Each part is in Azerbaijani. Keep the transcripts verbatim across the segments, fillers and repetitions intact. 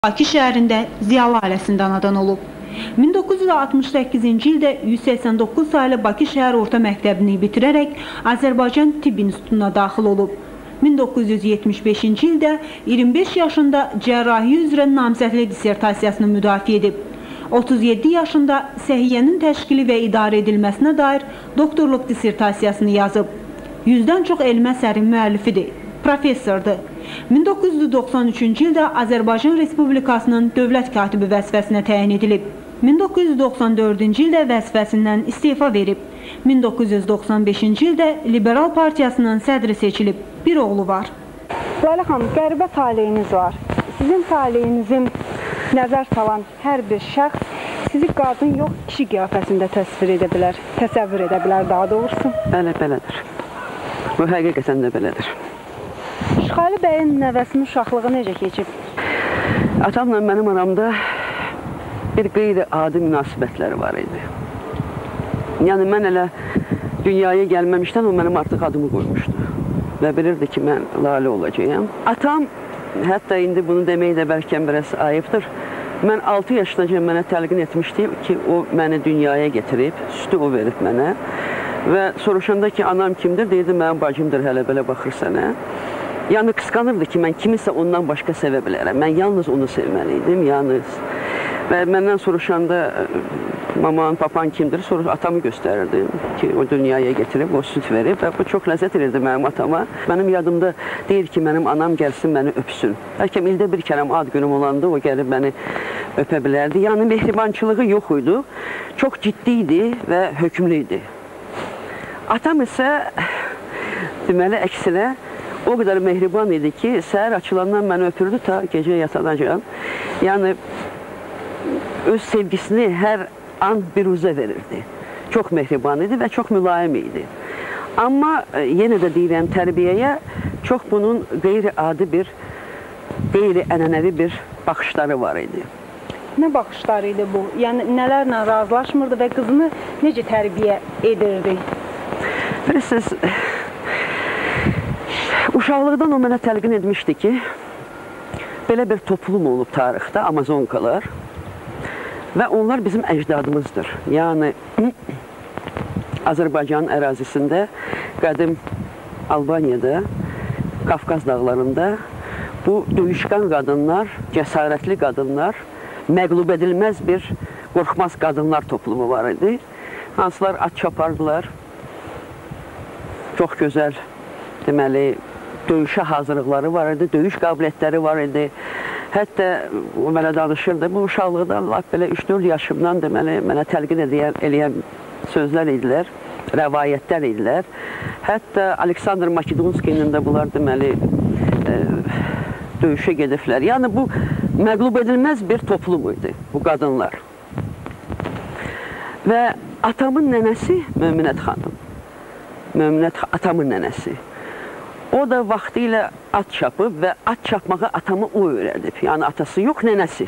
Bakı şəhərində ziyalı ailəsində anadan olub. min doqquz yüz altmış səkkizinci ildə yüz səksən doqquz saylı Bakı şəhər orta məktəbini bitirərək Azərbaycan Tibb İnstitutuna daxil olub. min doqquz yüz yetmiş beşinci ildə iyirmi beş yaşında cərrahi üzrə namizədlik dissertasiyasını müdafiə edib. otuz yeddi yaşında səhiyyənin təşkili və idarə edilməsinə dair doktorluq dissertasiyasını yazıb. Yüzdən çox elm əsərin müəllifidir. Professordur. min doqquz yüz doxsan üçüncü ildə Azərbaycan Respublikasının dövlət katibi vəzifəsinə təyin edilib. min doqquz yüz doxsan dördüncü ildə vəzifəsindən istefa verib. min doqquz yüz doxsan beşinci ildə Liberal Partiyasının sədri seçilib. Bir oğlu var. Lalə xanım, qəribə taleyiniz var. Sizin taleyinizin nəzər salan hər bir şəxs sizi qadın yox, kişi qiyafəsində təsvir edə bilər, təsəvvür edə bilər daha doğrusu. Bəli, belədir. Bu həqiqətən də belədir. Şıxali bəyin nəvəsinin uşaqlığı necə keçib? Atamla mənim aramda bir qeyri-adi münasibətləri var idi. Yəni, mən elə dünyaya gəlməmişdən o mənim artıq adımı qoymuşdu. Və bilirdi ki, mən Lalə olacağım. Atam, hətta indi bunu demək də bəlkə biraz ayıbdır. Mən altı yaşınca mənə təlqin etmişdi ki, o məni dünyaya getirib, sütü o verib mənə. Və soruşanda ki, anam kimdir? Deyirdi, mənim bacımdır, hələ belə baxır sənə. Yəni, qısqanırdı ki, mən kimisə ondan başqa sevə bilərəm. Mən yalnız onu sevməliydim, yalnız. Və məndən soruşanda, maman, papan kimdir? Soruş, atamı göstərirdim ki, o dünyaya getirib, o süt verib. Və bu çox ləzzət edirdi mənim atama. Mənim yadımda deyir ki, mənim anam gəlsin, məni öpsün. Bəlkə ildə bir kərəm ad günüm olanda o gəlib məni öpə bilərdi. Yəni, mehribançılığı yox idi. Çox ciddi idi və hökmlü idi. Atam isə, deməli, əksinə, o qədər mehriban idi ki, səhər açılandan məni öpürdü ta gecə yatanacaq. Yəni, öz sevgisini hər an biruzə verirdi. Çox mehriban idi və çox mülayim idi. Amma yenə də deyirəm, tərbiyəyə çox bunun qeyri-adi bir, qeyri-ənənəvi bir baxışları var idi. Nə baxışları idi bu? Yəni, nələrlə razılaşmırdı və qızını necə tərbiyə edirdi? Bilirsiniz, uşaqlıqdan o mənə təlqin etmişdi ki, belə bir toplum olub tarixdə, Amazonkalar və onlar bizim əcdadımızdır. Yəni, Azərbaycanın ərazisində, qədim Albaniyada, Qafqaz dağlarında bu döyüşkan qadınlar, cəsarətli qadınlar, məqlub edilməz bir qorxmaz qadınlar toplumu var idi. Hansılar at çapardılar, çox gözəl, deməli, döyüşə hazırlıqları var idi, döyüş qabiliyyətləri var idi. Hətta o mənə danışırdı, bu uşaqlıqda belə üç dörd yaşımdan deməli, mənə təlqin eləyən sözlər idilər, rəvayətlər idilər. Hətta Aleksandr Makedonskinin də bunlar deməli, e, döyüşə gediblər. Yəni, bu məqlub edilməz bir toplum idi, bu qadınlar. Və atamın nənəsi Möminət xanım, Möminət atamın nənəsi. O da vaxtı ilə at çapıb və at çapmağı atamı o öyrədib. Yəni, atası yox, nənəsi.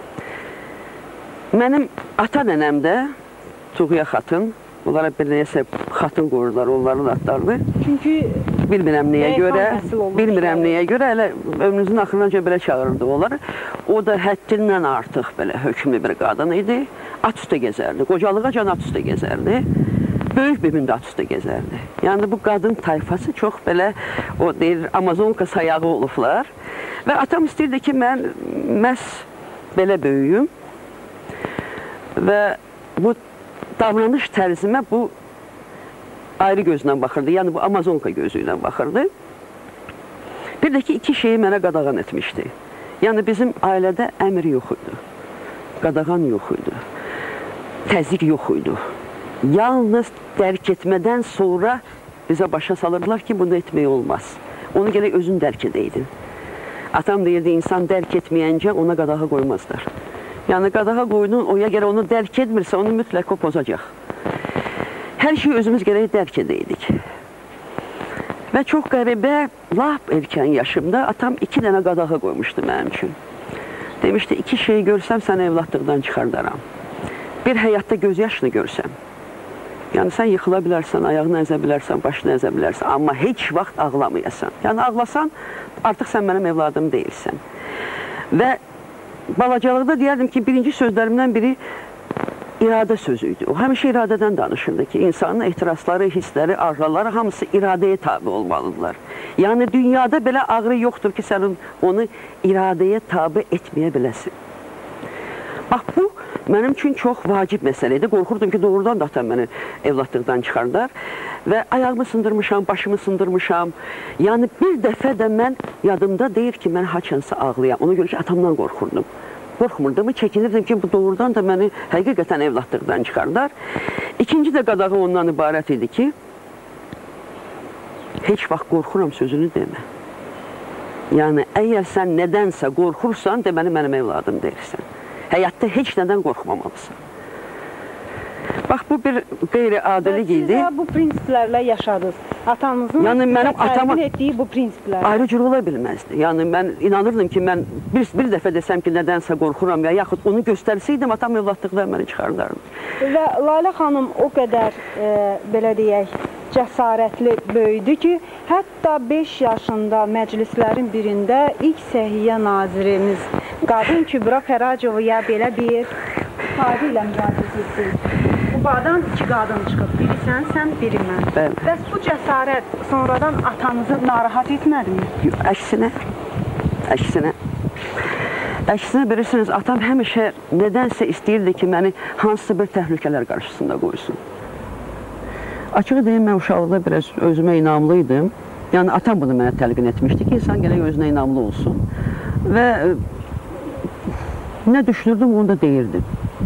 Mənim ata nənəm də Tuğya xatın, onlara bir nəyəsə xatın qoyurlar, onların atlarını. Çünki bilmirəm nəyə görə, bilmirəm nəyə görə, elə ömrünüzün axırınca belə çağırırdı onları. O da həddindən artıq belə hökmlü bir qadın idi. At üstə gezərdi, qocalığa can at üstə gezərdi. Böyük bir mündə at üstə gezərdi. Yəni, bu qadın tayfası çox belə, o deyir, Amazonka sayağı olublar. Və atam istəyirdi ki, mən məhz belə böyüyüm. Və bu davranış tərzimə bu ayrı gözlə baxırdı. Yəni, bu Amazonka gözü ilə baxırdı. Bir də ki, iki şeyi mənə qadağan etmişdi. Yəni, bizim ailədə əmr yox idi. Qadağan yox idi. Təzyiq yox idi. Yalnız dərk etmədən sonra bizə başa salırdılar ki, bunu etmək olmaz. Onu gələk özün dərk edəydin. Atam deyirdi, insan dərk etməyəncə ona qadağa qoymazlar. Yəni, qadağa qoydun, o ya gələ onu dərk etmirsə, onu mütləq o pozacaq. Hər şeyi özümüz gələk dərk edəydik. Və çox qəribə, lap erkən yaşımda atam iki dənə qadağa qoymuşdu mənim üçün. Demişdi, iki şeyi görsəm, səni evlatlıqdan çıxardaram. Bir həyatda göz yaşını görsəm. Yəni, sən yıxıla bilərsən, ayağını əzə bilərsən, başını əzə bilərsən, amma heç vaxt ağlamayasan. Yəni, ağlasan, artıq sən mənim evladım deyilsən. Və balacalıqda deyərdim ki, birinci sözlərimdən biri iradə sözüydü. O həmişə iradədən danışırdı ki, insanın ehtirasları, hissləri, arzuları hamısı iradəyə tabi olmalıdırlar. Yəni dünyada belə ağrı yoxdur ki, sən onu iradəyə tabi etməyə biləsin. Bax, bu mənim üçün çox vacib məsələ idi. Qorxurdum ki, doğrudan da atam məni evlatlıqdan çıxardar və ayağımı sındırmışam, başımı sındırmışam. Yəni bir dəfə də mən yadımda deyir ki, mən haçansa ağlayam. Ona görə ki, atamdan qorxurdum. Qorxmurdum, çəkinirdim ki, bu doğrudan da məni həqiqətən evlatlıqdan çıxardar. İkinci də qadağı ondan ibarət idi ki, heç vaxt qorxuram sözünü demə. Yəni, əgər sən nədənsə qorxursan, deməli mənim evladım deyirsən. Həyatda heç nədən qorxmamalısan. Bax, bu bir qeyri-adilik idi. Siz də bu prinsiplərlə yaşadınız. Atanızın yəni, mənim atama etdiyi bu prinsiplər. Ayrı cür ola bilməzdi. Yəni, mən inanırdım ki, mən bir, bir dəfə desəm ki, nədənsə qorxuram ya, yaxud onu göstərsəydim, atam evlatlıqdan məni çıxardardı. Və Lalə xanım o qədər, e, belə deyək, cəsarətli böyüdü ki, hətta beş yaşında məclislərin birində ilk səhiyyə nazirimiz qadın Kübra Fəracovaya belə bir ifadə ilə müraciət etdi. Qubadan iki qadın çıxıb, biri sən, sən, biri mən. Bəli. Bəs bu cəsarət sonradan atanızı narahat etmədimi? Əksinə, əksinə. Əksinə bilirsiniz, atam həmişə nədənsə istəyirdi ki, məni hansısa bir təhlükələr qarşısında qoysun. Açığı deyim, mən uşaqlıqda biraz özümə inamlı idim. Yəni, atam bunu mənə təlqin etmişdi ki, insan gələk özünə inamlı olsun. Və nə düşünürdüm, onu da deyirdim.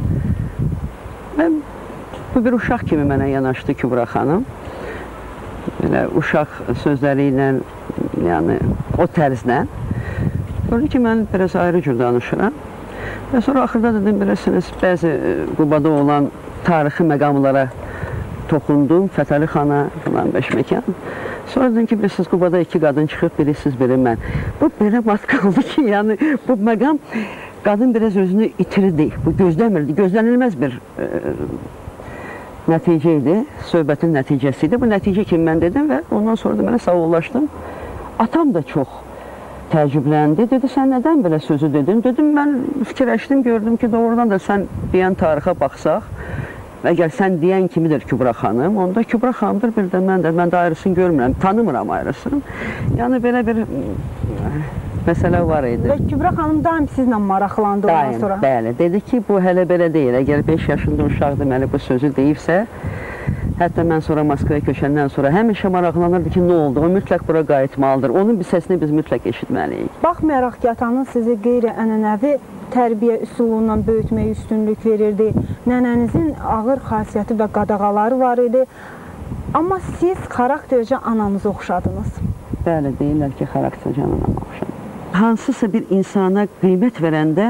Və bu bir uşaq kimi mənə yanaşdı Kübra xanım. Belə uşaq sözləri ilə, yəni o tərzlə. Gördü ki, mən biraz ayrı cür danışıram. Və sonra axırda dedim, bilirsiniz, bəzi Qubada olan tarixi məqamlara toxundum, Fətəli xana falan beş məkan. Sonra dedim ki, bilirsiniz, Qubada iki qadın çıxıb, biri siz, biri mən. Bu belə mat qaldı ki, yəni bu məqam qadın biraz özünü itirdi, bu gözləmirdi, gözlənilməz bir e, nəticə idi, söhbətin nəticəsi idi. Bu nəticə kimi mən dedim və ondan sonra da mənə sağollaşdım. Atam da çox təəccübləndi, dedi, sən nədən belə sözü dedin? Dedim, mən fikirləşdim, gördüm ki, doğrudan da sən deyən tarixə baxsaq, əgər sən deyən kimidir Kübra xanım, onda Kübra xanımdır, bir də mən də, mən də ayrısını görmürəm, tanımıram ayrısını. Yəni, belə bir məsələ var idi. Və Kübra xanım daim sizlə maraqlandı ondan sonra? Bəli, dedi ki, bu hələ belə deyil, əgər beş yaşında uşaq deməli bu sözü deyibsə, hətta mən sonra Moskvaya köçəndən sonra həmişə maraqlanırdı ki, nə oldu, o mütləq bura qayıtmalıdır, onun bir səsini biz mütləq eşitməliyik. Baxmayaraq ki, atanız sizi qeyri-ənənəvi tərbiyə üsulundan böyütməyə üstünlük verirdi. Nənənizin ağır xasiyyəti və qadağaları var idi. Amma siz xaraktercə ananızı oxşadınız. Bəli, deyirlər ki, xaraktercə anama oxşadım. Hansısa bir insana qiymət verəndə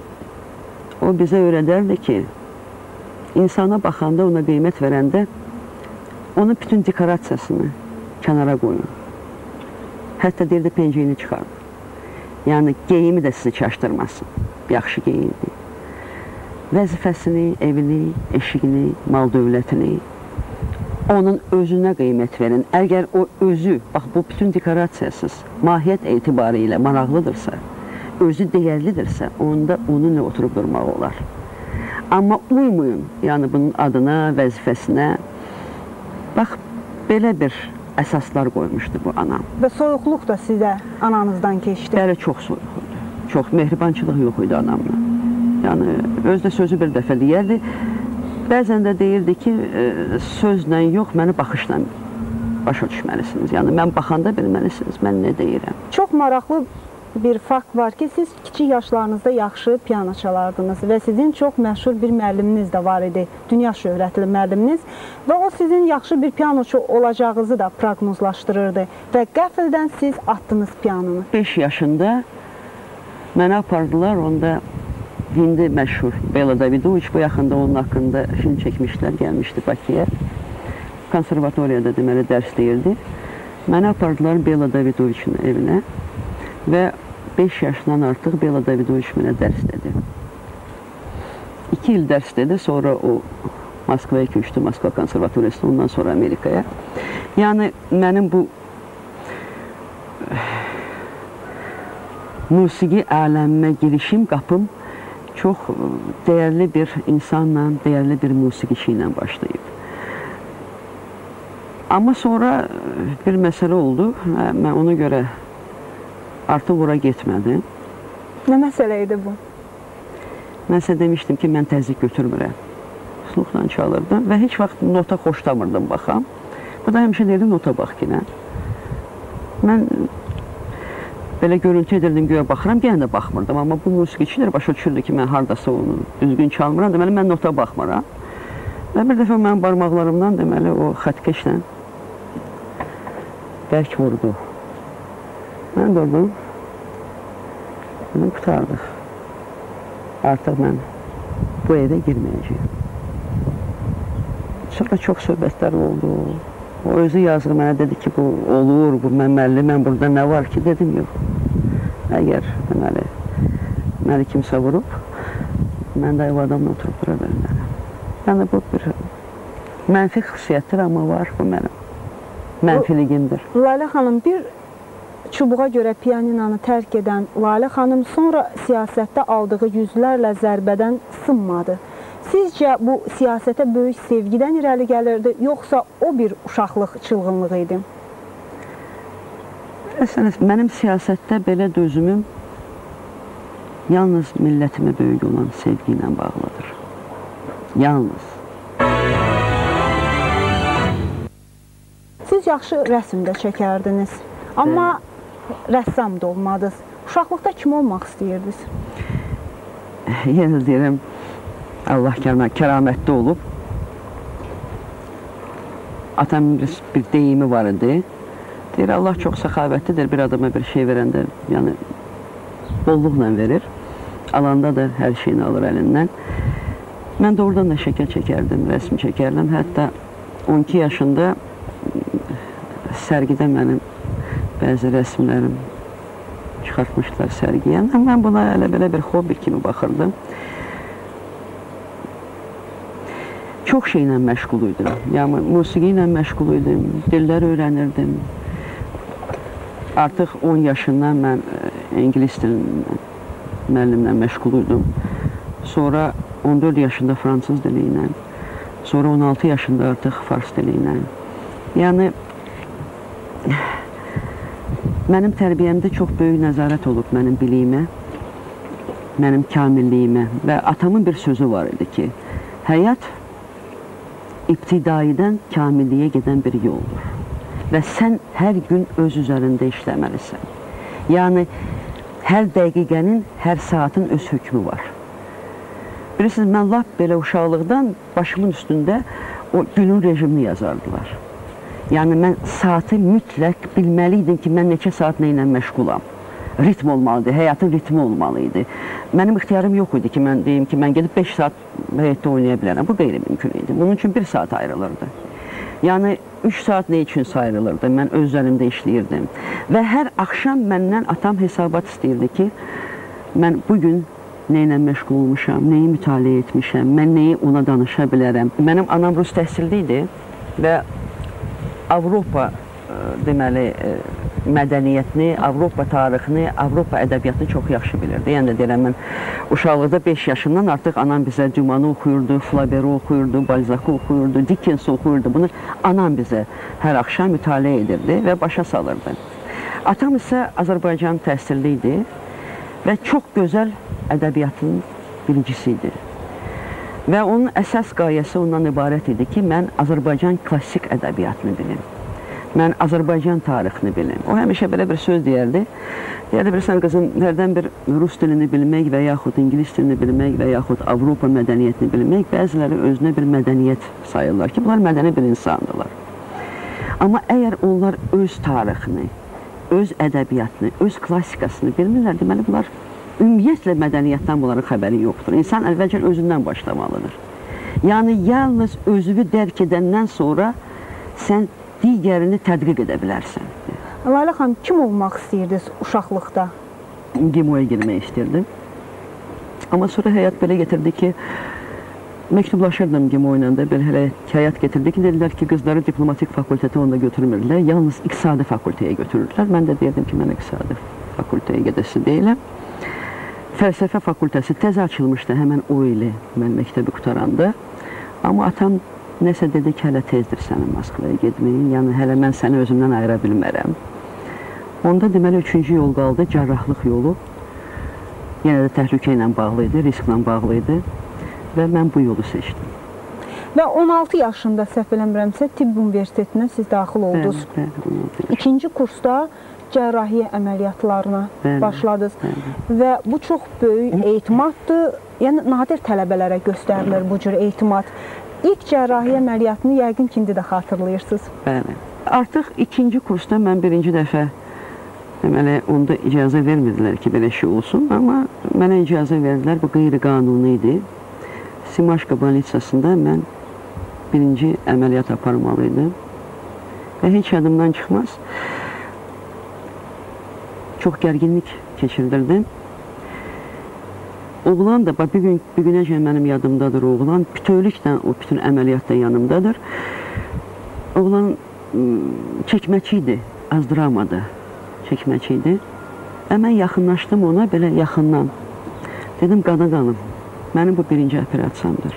o bizə öyrədərdi ki, insana baxanda, ona qiymət verəndə onun bütün dekorasiyasını kənara qoyun. Hətta deyirdi, pencəyini çıxardı. Yəni, geyimi də sizi çaşdırmasın. Yaxşı geyindi. Vəzifəsini, evini, eşiğini, mal dövlətini, onun özünə qiymət verin. Əgər o özü, bax bu bütün dekorasiyasız, mahiyyət etibarı ilə maraqlıdırsa, özü dəyərlidirsə, onda onunla oturub durmaq olar. Amma uymayın, yəni bunun adına, vəzifəsinə. Bax, belə bir əsaslar qoymuşdu bu anam. Və soyuqluq da sizə ananızdan keçdi. Bəli, çox soyuq idi. Çox mehribançılıq yox idi anamla. Yəni, özdə sözü bir dəfə deyərdi. Bəzən də deyirdi ki, sözlə yox, məni baxışla başa düşməlisiniz. Yəni, mən baxanda bilməlisiniz, mən nə deyirəm. Çox maraqlı bir fakt var ki, siz kiçik yaşlarınızda yaxşı piyano çalardınız və sizin çox məşhur bir müəlliminiz də var idi, dünya şöhrətli müəlliminiz və o sizin yaxşı bir pianoçu olacağınızı da proqnozlaşdırırdı və qəfildən siz atdınız pianonu. beş yaşında mənə apardılar, onda hindi məşhur Bela Davidoviç, bu yaxında onun haqqında film çəkmişlər, gəlmişdi Bakıya. Konservatoriyada deməli dərs deyirdi. Mənə apardılar Bela Davidoviçin evinə və beş yaşından artıq Bela Davidoviç mənə dərs dedi. iki il dərs dedi, sonra o Moskvaya köçdü, Moskva konservatoriyasına, ondan sonra Amerikaya. Yəni, mənim bu musiqi aləmimə girişim, qapım çox dəyərli bir insanla, dəyərli bir musiqiçi ilə başlayıb. Amma sonra bir məsələ oldu, mən ona görə artıq ora getmədim. Nə məsələ idi bu? Mən sizə demişdim ki, mən təzyiq götürmürəm. Snuqdan çalırdım və heç vaxt nota xoşlamırdım baxam. Bu da həmişə deyirdim, nota bax ki, nə? Mən belə görüntü edirdim, göyə baxıram, yenə də baxmırdım. Amma bu musiqiçilər başa düşürdü ki, mən haradasa onu düzgün çalmıram, deməli, mən nota baxmıram. Və bir dəfə mənim barmaqlarımdan, deməli, o xətkeşlə bərk vurdu. Mən durdum, dedim, qutardıq. Artıq mən bu evə girməyəcəyim. Sonra çox söhbətlər oldu. O özü yazığı mənə dedi ki, bu olur, bu məməlli, mən burada nə var ki, dedim, yox. Əgər, deməli, məni kimsə vurub, mən də ev adamla oturub dura bilmərəm. Yəni, bu bir mənfi xüsusiyyətdir, amma var bu mənim mənfiligimdir. Lalə xanım, bir çubuğa görə piyaninanı tərk edən Lalə xanım sonra siyasətdə aldığı yüzlərlə zərbədən sınmadı. Sizcə bu siyasətə böyük sevgidən irəli gəlirdi, yoxsa o bir uşaqlıq çılğınlığı idi? Əsəniz, mənim siyasətdə belə dözümüm yalnız millətimə böyük olan sevgi ilə bağlıdır. Yalnız. Siz yaxşı rəsm də çəkərdiniz, amma rəssam da olmadınız. Uşaqlıqda kim olmaq istəyirdiniz? Yenə deyirəm, Allah kəramətli olub. Atamın bir deyimi var idi. Deyir, Allah çox səxavətlidir, bir adama bir şey verəndə, yəni bolluqla verir. Alanda da hər şeyini alır əlindən. Mən də oradan da şəkil çəkərdim, rəsm çəkərdim. Hətta on iki yaşında sərgidə mənim bəzi rəsmlərim çıxartmışlar sərgiyə. Mən buna elə belə bir hobbi kimi baxırdım. Çox şeylə məşğul idim. Yəni, musiqi ilə məşğul idim, dillər öyrənirdim. Artıq on yaşından mən ingilis dilinin müəllimlə məşğul idim. Sonra on dörd yaşında fransız dili ilə, sonra on altı yaşında artıq fars dili ilə. Yəni, mənim tərbiyəmdə çox böyük nəzarət olub mənim biliyimə, mənim kamilliyimə və atamın bir sözü var idi ki, həyat ibtidaidən kamilliyə gedən bir yoldur və sən hər gün öz üzərində işləməlisən. Yəni, hər dəqiqənin, hər saatın öz hökmü var. Bilirsiniz, mən lap belə uşaqlıqdan başımın üstündə o günün rejimini yazardılar. Yəni, mən saatı mütləq bilməliydim ki, mən neçə saat nə ilə məşğulam. Ritm olmalıdır, həyatın ritmi olmalıydı. Mənim ixtiyarım yox idi ki, mən deyim ki, mən gedib beş saat həyatda oynaya bilərəm. Bu qeyri-mümkün idi. Bunun üçün bir saat ayrılırdı. Yəni, üç saat nə üçün ayrılırdı? Mən öz üzərimdə işləyirdim. Və hər axşam məndən atam hesabat istəyirdi ki, mən bugün nə ilə məşğul olmuşam, nəyi mütaliə etmişəm, mən nəyi ona danışa bilərəm. Mənim anam rus təhsilli idi və Avropa, deməli, mədəniyyətini, Avropa tarixini, Avropa ədəbiyyatını çox yaxşı bilirdi. Yəni də deyirəm, mən uşaqlıqda beş yaşından artıq anam bizə Dumanı oxuyurdu, Flaubert'i oxuyurdu, Balzac'ı oxuyurdu, Dickens'i oxuyurdu. Bunu anam bizə hər axşam mütaliə edirdi və başa salırdı. Atam isə Azərbaycan təhsilli idi və çox gözəl ədəbiyyatın bilicisi idi. Və onun əsas qayəsi ondan ibarət idi ki, mən Azərbaycan klassik ədəbiyyatını bilim. Mən Azərbaycan tarixini bilim. O həmişə belə bir söz deyərdi. Deyərdi, bilirsən qızım, hərdən bir rus dilini bilmək və yaxud ingilis dilini bilmək və yaxud Avropa mədəniyyətini bilmək bəziləri özünə bir mədəniyyət sayırlar ki, bunlar mədəni bir insandırlar. Amma əgər onlar öz tarixini, öz ədəbiyyatını, öz klassikasını bilmirlər, deməli bunlar ümumiyyətlə mədəniyyətdən bunların xəbəri yoxdur. İnsan əvvəlcə özündən başlamalıdır. Yəni, yalnız özünü dərk edəndən sonra sən digərini tədqiq edə bilərsən. Lalə xanım, kim olmaq istəyirdiniz uşaqlıqda? Gimoya girmək istəyirdim. Amma sonra həyat belə getirdi ki, məktublaşırdım Gimo ilə də, belə həyat getirdi ki, dedilər ki, qızları diplomatik fakültətə onda götürmürlər, yalnız iqtisadi fakültəyə götürürlər. Mən də deyirdim ki, mən iqtisadi fakültəyə gedəsi deyiləm. fəlsəfə fakültəsi təzə açılmışdı həmən o ili mən məktəbi qutaranda. Amma atam nəsə dedi ki, hələ tezdir sənin Moskvaya getməyin, yəni hələ mən səni özümdən ayıra bilmərəm. Onda deməli üçüncü yol qaldı, cərrahlıq yolu. Yenə də təhlükə ilə bağlı idi, risklə bağlı idi və mən bu yolu seçdim. Və on altı yaşında səhv eləmirəmsə Tibb Universitetinə siz daxil oldunuz. Bəli, bəli. İkinci kursda cərrahiyyə əməliyyatlarına bəli, başladınız. Bəli. Və bu çox böyük etimaddır. Yəni nadir tələbələrə göstərilir bu cür etimad. İlk cərrahiyyə əməliyyatını yəqin ki, indi də xatırlayırsınız. Bəli. Artıq ikinci kursda mən birinci dəfə deməli, onda icazə vermirdilər ki, belə şey olsun, amma mənə icazə verdilər, bu qeyri-qanuni idi. Simaşka balitsasında mən birinci əməliyyat aparmalıydım və heç yadımdan çıxmaz. Çox gərginlik keçirdirdim. Oğlan da, bir gün, bir günəcə mənim yadımdadır oğlan, bütövlüklə o bütün əməliyyatda yanımdadır. Oğlan çəkməçi idi, azdramada çəkməçi idi. Və mən yaxınlaşdım ona belə yaxından. Dedim, qana qanım, mənim bu birinci operasiyamdır.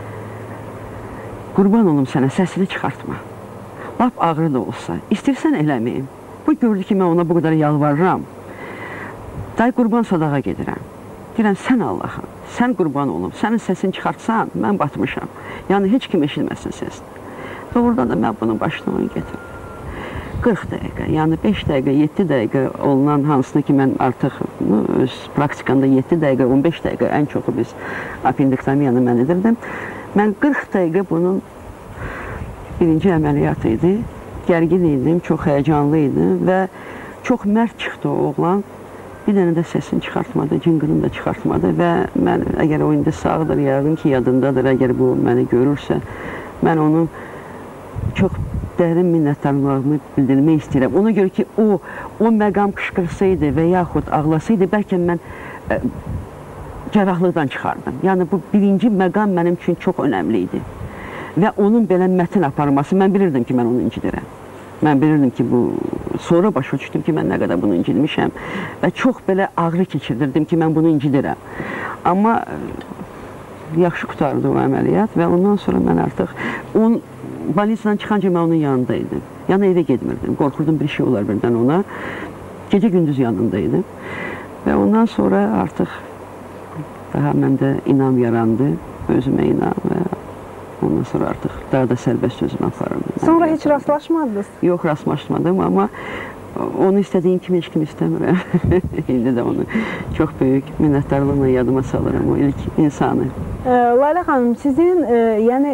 Qurban olum sənə, səsini çıxartma. Lap ağrı da olsa, istəyirsən eləməyim. Bu gördü ki, mən ona bu qədər yalvarıram. Day qurban sadağa gedirəm. Deyirəm, sən Allahım, sən qurban olum, sənin səsini çıxartsan, mən batmışam. Yəni, heç kim eşilməsin səsini. Doğrudan da mən bunun başına onu getirdim. qırx dəqiqə, yəni beş dəqiqə, yeddi dəqiqə olunan hansını ki, mən artıq öz praktikamda yeddi dəqiqə, on beş dəqiqə ən çoxu biz apendektomiyanı mən edirdim. Mən qırx dəqiqə bunun birinci əməliyyatı idi. Gərgin idim, çox həyəcanlı idim və çox mərd çıxdı o oğlan. Bir dənə də səsini çıxartmadı, cınqırını da çıxartmadı və mən, əgər o indi sağdır, yəqin ki, yadındadır, əgər bu məni görürsə, mən onu çox dərin minnətdarlığımı bildirmək istəyirəm. Ona görə ki, o, o məqam qışqırsaydı və yaxud ağlasaydı, bəlkə mən ə, cərrahlıqdan çıxardım. Yəni, bu birinci məqam mənim üçün çox önəmli idi. Və onun belə mətin aparması, mən bilirdim ki, mən onu incidirəm. Mən bilirdim ki, bu, sonra başa düşdüm ki, mən nə qədər bunu incidmişəm və çox belə ağrı keçirdirdim ki, mən bunu incidirəm. Amma yaxşı qutardı o əməliyyat və ondan sonra mən artıq on balisiyadan çıxanca mən onun yanındaydım. Yəni evə getmirdim, qorxurdum bir şey olar birdən ona. Gecə-gündüz yanındaydım. Və ondan sonra artıq daha məndə inam yarandı, özümə inam və ondan sonra artıq daha da sərbəst özümə aparırdım. Sonra heç rastlaşmadınız? Yox, rastlaşmadım, amma onu istədiyim kimi heç kim istəmirəm. İndi də onu çox böyük minnətdarlıqla yadıma salıram, o ilk insanı. Layla xanım, sizin yəni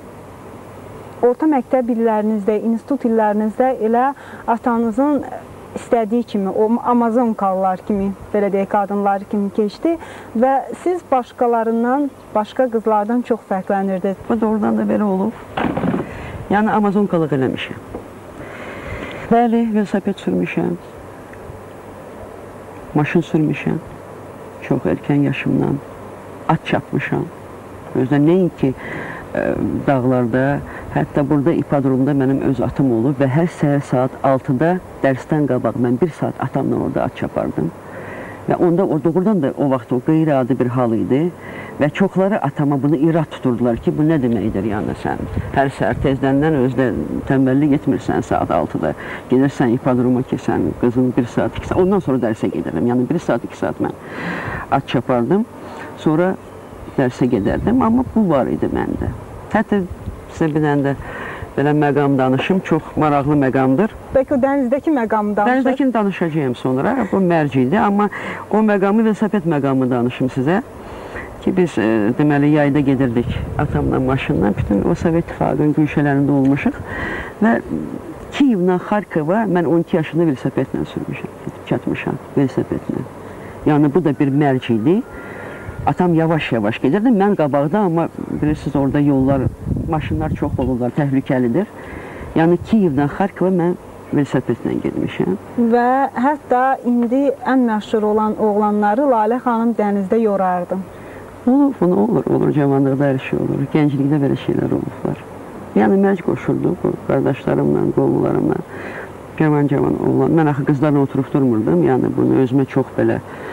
orta məktəb illərinizdə, institut illərinizdə elə atanızın istədiyi kimi, o amazonkalılar kimi, belə deyək, qadınlar kimi keçdi və siz başqalarından, başqa qızlardan çox fərqlənirdiniz. Bu doğrudan da belə olub. Yəni, amazonkalıq eləmişəm. Bəli, velosiped sürmüşəm, maşın sürmüşəm, çox erkən yaşımdan, at çapmışam. Özdən nəinki dağlarda, hətta burada ipodromda mənim öz atım olub və hər səhər saat altıda dərsdən qabaq mən bir saat atamla orada at çapardım. Və onda o doğrudan da o vaxt o qeyri-adi bir hal idi və çoxları atama bunu irad tuturdular ki, bu nə deməkdir, yəni sən hər səhər tezdəndən özdə tənbəllik etmirsən saat altıda, gedirsən ipodroma ki, sən qızın bir saat, iki saat, ondan sonra dərsə gedirəm, yəni bir saat, iki saat mən at çapardım, sonra dərsə gedərdim, amma bu var idi məndə. Hətta sizə bir dənə də belə məqam danışım, çox maraqlı məqamdır. Bəlkə o dənizdəki məqamı danışır? Dənizdəkini danışacağım sonra, bu mərci idi, amma o məqamı, velosiped məqamı danışım sizə. Ki, biz e, deməli, yayda gedirdik atamla, maşınla, bütün o Sovet İttifaqının güşələrində olmuşuq və Kiyevdən Xarkova mən on iki yaşında velosipedlə sürmüşəm, çatmışam velosipedlə. Yəni, bu da bir mərci idi. Atam yavaş-yavaş gedirdi, mən qabaqda, amma bilirsiniz, orada yollar, maşınlar çox olurlar, təhlükəlidir. Yəni, Kiyevdən Xarkova mən velosipedlə gedmişəm. Və hətta indi ən məşhur olan oğlanları Lalə xanım dənizdə yorardım. Olur, bunu olur, olur, cavanlıqda hər şey olur, gənclikdə belə şeylər olublar. Yəni, mərc qoşurduq, qardaşlarımla, qollarımla, cavan-cavan oğlan. Mən axı qızlarla oturub durmurdum, yəni bunu özümə çox belə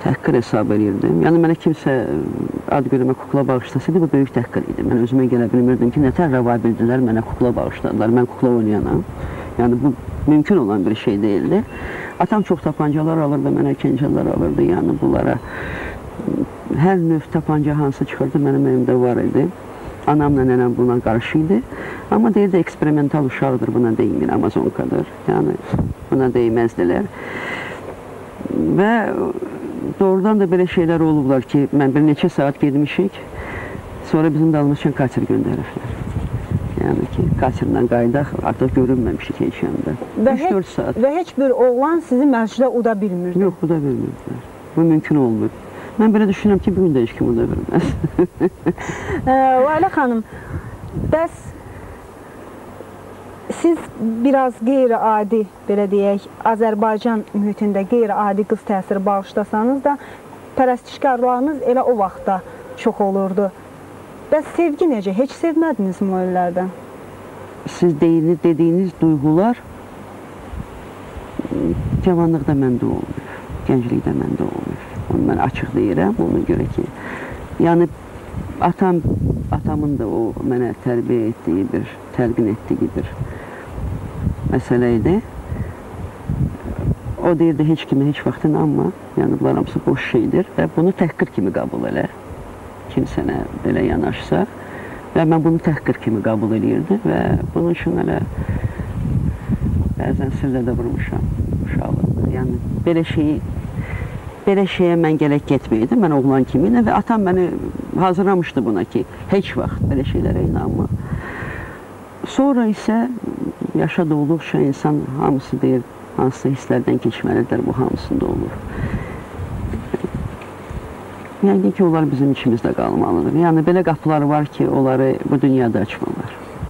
təhqir hesab edirdim. Yəni mənə kimsə ad günümə kukla bağışlasaydı, bu böyük təhqir idi. Mən özümə gələ bilmirdim ki, nətər rəva bildilər, mənə kukla bağışladılar, mən kukla oynayanam. Yəni bu mümkün olan bir şey deyildi. Atam çox tapancalar alırdı, mənə kəncələr alırdı. Yəni bunlara hər növ tapanca hansı çıxırdı, mənim evimdə var idi. Anamla nənəm buna qarşı idi. Amma deyirdi, eksperimental uşaqdır, buna deymir, Amazonkadır. Yəni buna deyməzdilər. Və doğrudan da belə şeylər olublar ki, mən bir neçə saat gedmişik, sonra bizim dalımızcan kaçır göndəriflər. Yəni ki, kaçırdan qaydaq, artıq görünməmişik heç yanında. üç dörd saat. Və heç bir oğlan sizi məscidə uda bilmirdi? Yox, uda bilmirdilər. Bu mümkün olmur. Mən belə düşünürəm ki, bugün də heç kim uda bilməz. Leyla xanım, bəs siz biraz qeyri-adi, belə deyək, Azərbaycan mühitində qeyri-adi qız təsiri bağışlasanız da, pərəstişkarlarınız elə o vaxtda çox olurdu. Bəs sevgi necə? Heç sevmədiniz mi o illərdən? Siz deyiniz, dediyiniz duyğular cavanlıqda məndə olmuyor, gənclikdə məndə olmuyor. Onu mən açıq deyirəm, ona görə ki, yəni atam, atamın da o mənə tərbiyə etdiyi bir, təlqin etdiyi bir məsələ idi. O deyirdi, heç kimi heç vaxt inanma, yəni bunlar hamısı boş şeydir və bunu təhqir kimi qəbul elə, kim sənə belə yanaşsa və mən bunu təhqir kimi qəbul edirdim və bunun üçün hələ bəzən sirdə də vurmuşam uşaqlıqda. Yəni belə şeyi, belə şeyə mən gələk getməydim, mən oğlan kimi ilə və atam məni hazırlamışdı buna ki, heç vaxt belə şeylərə inanma. Sonra isə yaşa dolduqca insan hamısı deyir, hansısa hisslərdən keçməlidir, bu hamısında olur. Yəni ki, onlar bizim içimizdə qalmalıdır. Yəni, belə qapılar var ki, onları bu dünyada açmalar.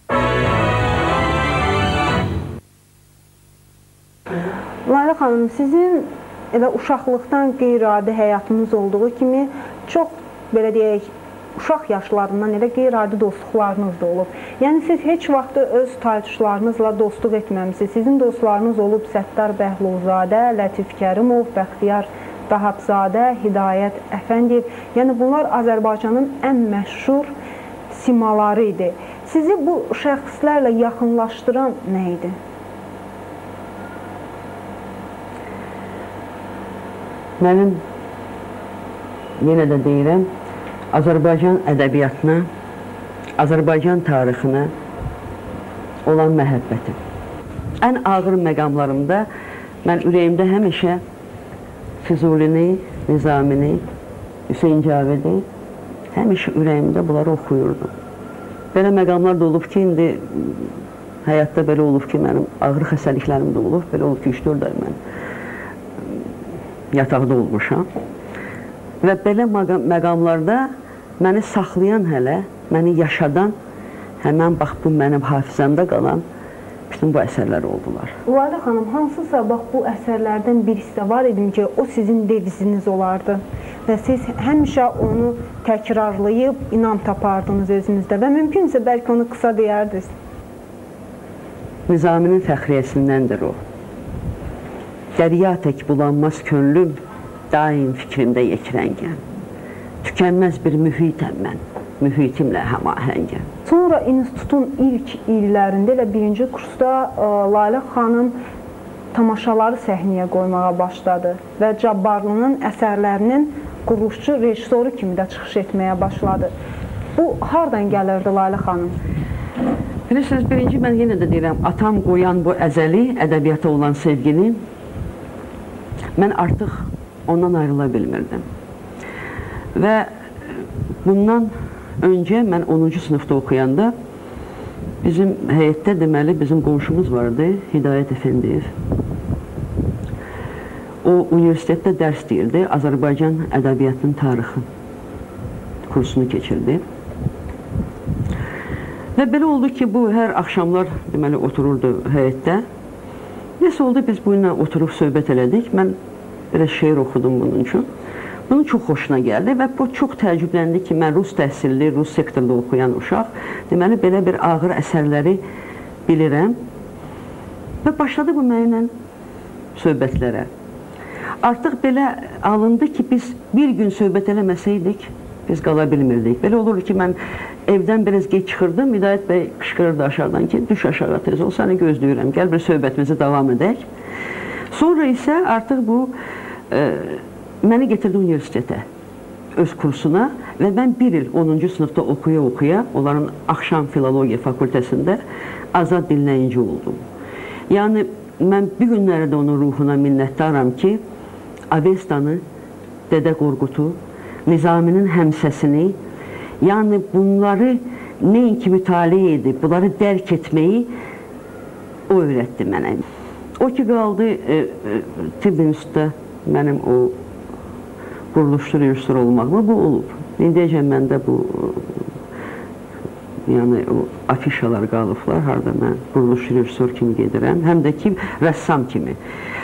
Leyla xanım, sizin elə uşaqlıqdan qeyri-adi həyatınız olduğu kimi, çox, belə deyək, uşaq yaşlarından elə qeyri-adi dostluqlarınız da olub. Yəni, siz heç vaxt öz taytuşlarınızla dostluq etməmişsiniz. Sizin dostlarınız olub Səttar Bəhlulzadə, Lətif Kərimov, Bəxtiyar Dahabzadə, Hidayət Əfəndiyev. Yəni, bunlar Azərbaycanın ən məşhur simaları idi. Sizi bu şəxslərlə yaxınlaşdıran nə idi? Mənim, yenə də deyirəm, Azərbaycan ədəbiyyatına, Azərbaycan tarixinə olan məhəbbətim. Ən ağır məqamlarımda mən ürəyimdə həmişə Füzulini, Nizamini, Hüseyin Cavidi, həmişə ürəyimdə bunları oxuyurdum. Belə məqamlar da olub ki, indi həyatda belə olub ki, mənim ağır xəstəliklərim də olub. Belə olub ki, üç dörd ay mən yataqda olmuşam. Və belə məqamlarda məni saxlayan hələ, məni yaşadan, həmən bax bu mənim hafizəmdə qalan bütün bu əsərlər oldular. Leyla xanım, hansısa bax bu əsərlərdən birisi də var idim ki, o sizin deviziniz olardı və siz həmişə onu təkrarlayıb inam tapardınız özünüzdə və mümkünsə bəlkə onu qısa deyərdiniz. Nizaminin fəxriyyəsindəndir o. Dərya tək bulanmaz könlüm, daim fikrimdə yekrəngəm. Tükənməz bir mühitəm mən, mühitimlə həmahəngəm. Sonra institutun ilk illərində elə birinci kursda Leyla xanım tamaşaları səhnəyə qoymağa başladı və Cabbarlının əsərlərinin quruluşçu rejissoru kimi də çıxış etməyə başladı. Bu, hardan gəlirdi Leyla xanım? Bilirsiniz, birinci mən yenə də deyirəm, atam qoyan bu əzəli ədəbiyyata olan sevgini mən artıq ondan ayrıla bilmirdim. Və bundan öncə mən onuncu sinifdə oxuyanda bizim həyətdə deməli bizim qonşumuz vardı, Hidayət Əfəndiyev. O universitetdə dərs deyirdi, Azərbaycan ədəbiyyatının tarixi kursunu keçirdi. Və belə oldu ki, bu hər axşamlar deməli otururdu həyətdə. Nəsə oldu, biz bu ilə oturub söhbət elədik. Mən belə şeir oxudum bunun üçün. Bunun çox xoşuna gəldi və bu çox təəccübləndi ki, mən rus təhsilli, rus sektorda oxuyan uşaq, deməli, belə bir ağır əsərləri bilirəm və başladı bu mənimlə söhbətlərə. Artıq belə alındı ki, biz bir gün söhbət eləməsəydik, biz qala bilmirdik. Belə olur ki, mən evdən biraz geç çıxırdım, Hidayət bəy qışqırırdı aşağıdan ki, düş aşağı tez ol, səni gözləyirəm, gəl bir söhbətimizi davam edək. Sonra isə artıq bu e, məni getirdi universitetə, öz kursuna və mən bir il onuncu sinifdə oxuya-oxuya onların axşam filologiya fakültəsində azad dinləyici oldum. Yəni, mən bir günləri də onun ruhuna minnətdaram ki, Avestanı, Dədə Qorqutu, Nizaminin həmsəsini, yəni bunları nəinki mütaliə edib, bunları dərk etməyi o öyrətdi mənə. O ki, qaldı e, e, tibb institutda mənim o quruluşlu rejissor olmağıma bu olub. İndiyəcən məndə bu yəni o afişalar qalıblar, harada mən quruluşlu rejissor kimi gedirəm, həm də ki, rəssam kimi.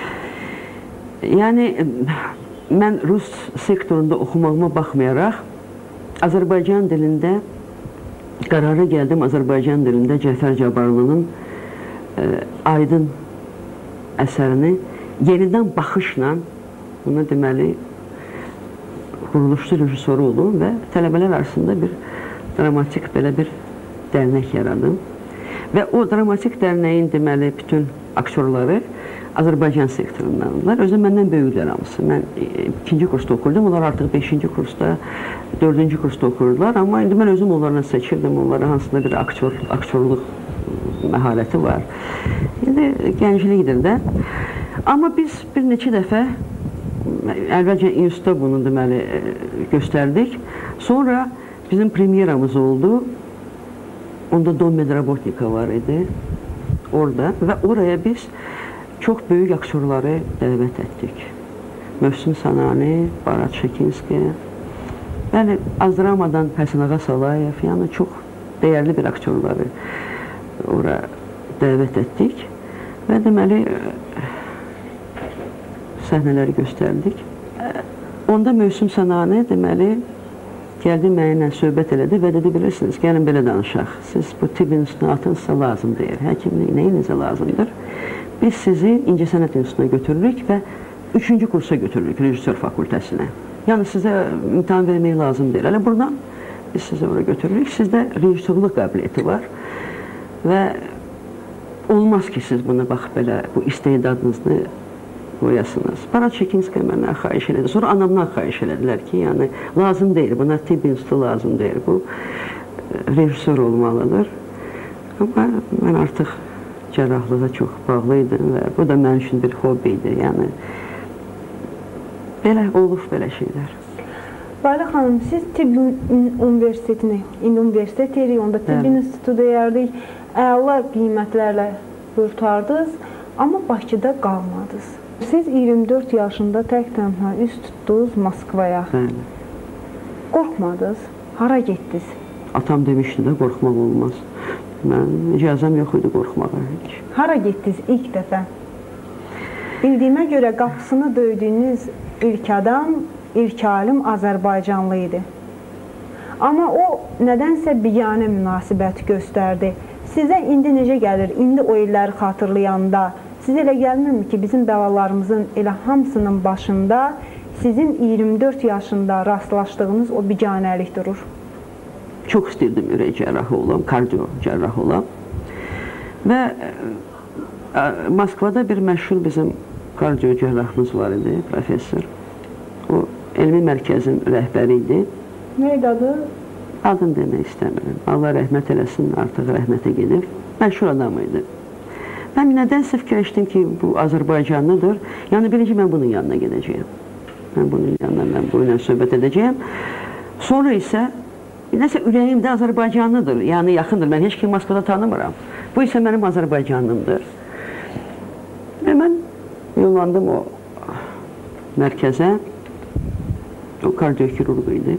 Yəni, mən Rus sektorunda oxumağıma baxmayaraq, Azərbaycan dilində qərara gəldim, Azərbaycan dilində Cəfər Cabbarlının e, Aydın əsərini yenidən baxışla, buna deməli, quruluşlu rejissoru olum və tələbələr arasında bir dramatik belə bir dərnək yaradım. Və o dramatik dərnəyin deməli bütün aktyorları Azərbaycan sektorundandılar. Özü məndən böyüklər hamısı. Mən ikinci kursda okurdum, onlar artıq beşinci kursda, dördüncü kursda okurdular. Amma indi mən özüm onlarla seçirdim, onlara hansında bir aktyor, aktyorluq məharəti var. İndi gənclikdir də. Amma biz bir neçə dəfə əvvəlcə institutda bunu deməli göstərdik. Sonra bizim premyeramız oldu. Onda Domed Rabotnika var idi orada və oraya biz çox böyük aktyorları dəvət etdik. Mövsüm Sanani, Barat Şekinski, yəni Azdramadan Həsən Ağa Salayev, yəni çox dəyərli bir aktyorları oraya dəvət etdik və deməli səhnələri göstərdik. Onda Mövsüm Sanani deməli gəldi mənimlə söhbət elədi və dedi, bilirsiniz, gəlin belə danışaq. Siz bu tibb institutuna atınızsa lazım deyir, həkimlik nəyinizə lazımdır? Biz sizi İncəsənət İnstitutuna götürürük və üçüncü kursa götürürük, rejissor fakültəsinə. Yəni, sizə imtahan vermək lazım deyil. Hələ buradan biz sizi oraya götürürük. Sizdə rejissorluq qabiliyyəti var və olmaz ki, siz buna bax belə bu istedadınızı qoyasınız. Barat Şekinski məndən xahiş elədi. Sonra anamdan xahiş elədilər ki, yəni lazım deyil, buna tibb institutu lazım deyil. Bu rejissor olmalıdır. Amma mən artıq cərrahlığa çox bağlı idim və bu da mənim üçün bir hobi idi. Yəni, belə olub belə şeylər. Bayla xanım, siz tibb universitetini, indi universitet deyirik, onda tibb institutu deyərdik, əla qiymətlərlə qurtardınız, amma Bakıda qalmadınız. Siz iyirmi dörd yaşında tək tənha üz tutdunuz Moskvaya. Bəli. Qorxmadınız, hara getdiniz? Atam demişdi də, qorxmaq olmaz. Mən icazəm yox idi qorxmağa heç. Hara getdiniz ilk dəfə? Bildiyimə görə qapısını döydüyünüz ilk adam, ilk alim Azərbaycanlı idi. Amma o nədənsə biganə münasibət göstərdi. Sizə indi necə gəlir? İndi o illəri xatırlayanda sizə elə gəlmirmi ki, bizim bəlalarımızın elə hamısının başında sizin iyirmi dörd yaşında rastlaşdığınız o biganəlik durur? Çox istirdim ürək cərrahı olam, kardio cərrahı olam. Və ə, Moskvada bir məşhur bizim kardio cərrahımız var idi, professor. O, elmi mərkəzin rəhbəri idi. Neydi adı? Adını demək istəmirəm. Allah rəhmət eləsin, artıq rəhmətə gedib. Məşhur adam idi. Mən nədənsə fikirləşdim ki, bu Azərbaycanlıdır. Yəni, birinci mən bunun yanına gedəcəyəm. Mən bunun yanına, mən bu ilə söhbət edəcəyəm. Sonra isə nəsə ürəyimdə Azərbaycanlıdır, yəni yaxındır. Mən heç kim Moskvada tanımıram. Bu isə mənim Azərbaycanlımdır. Və mən yollandım o mərkəzə. O kardiokirurq idi.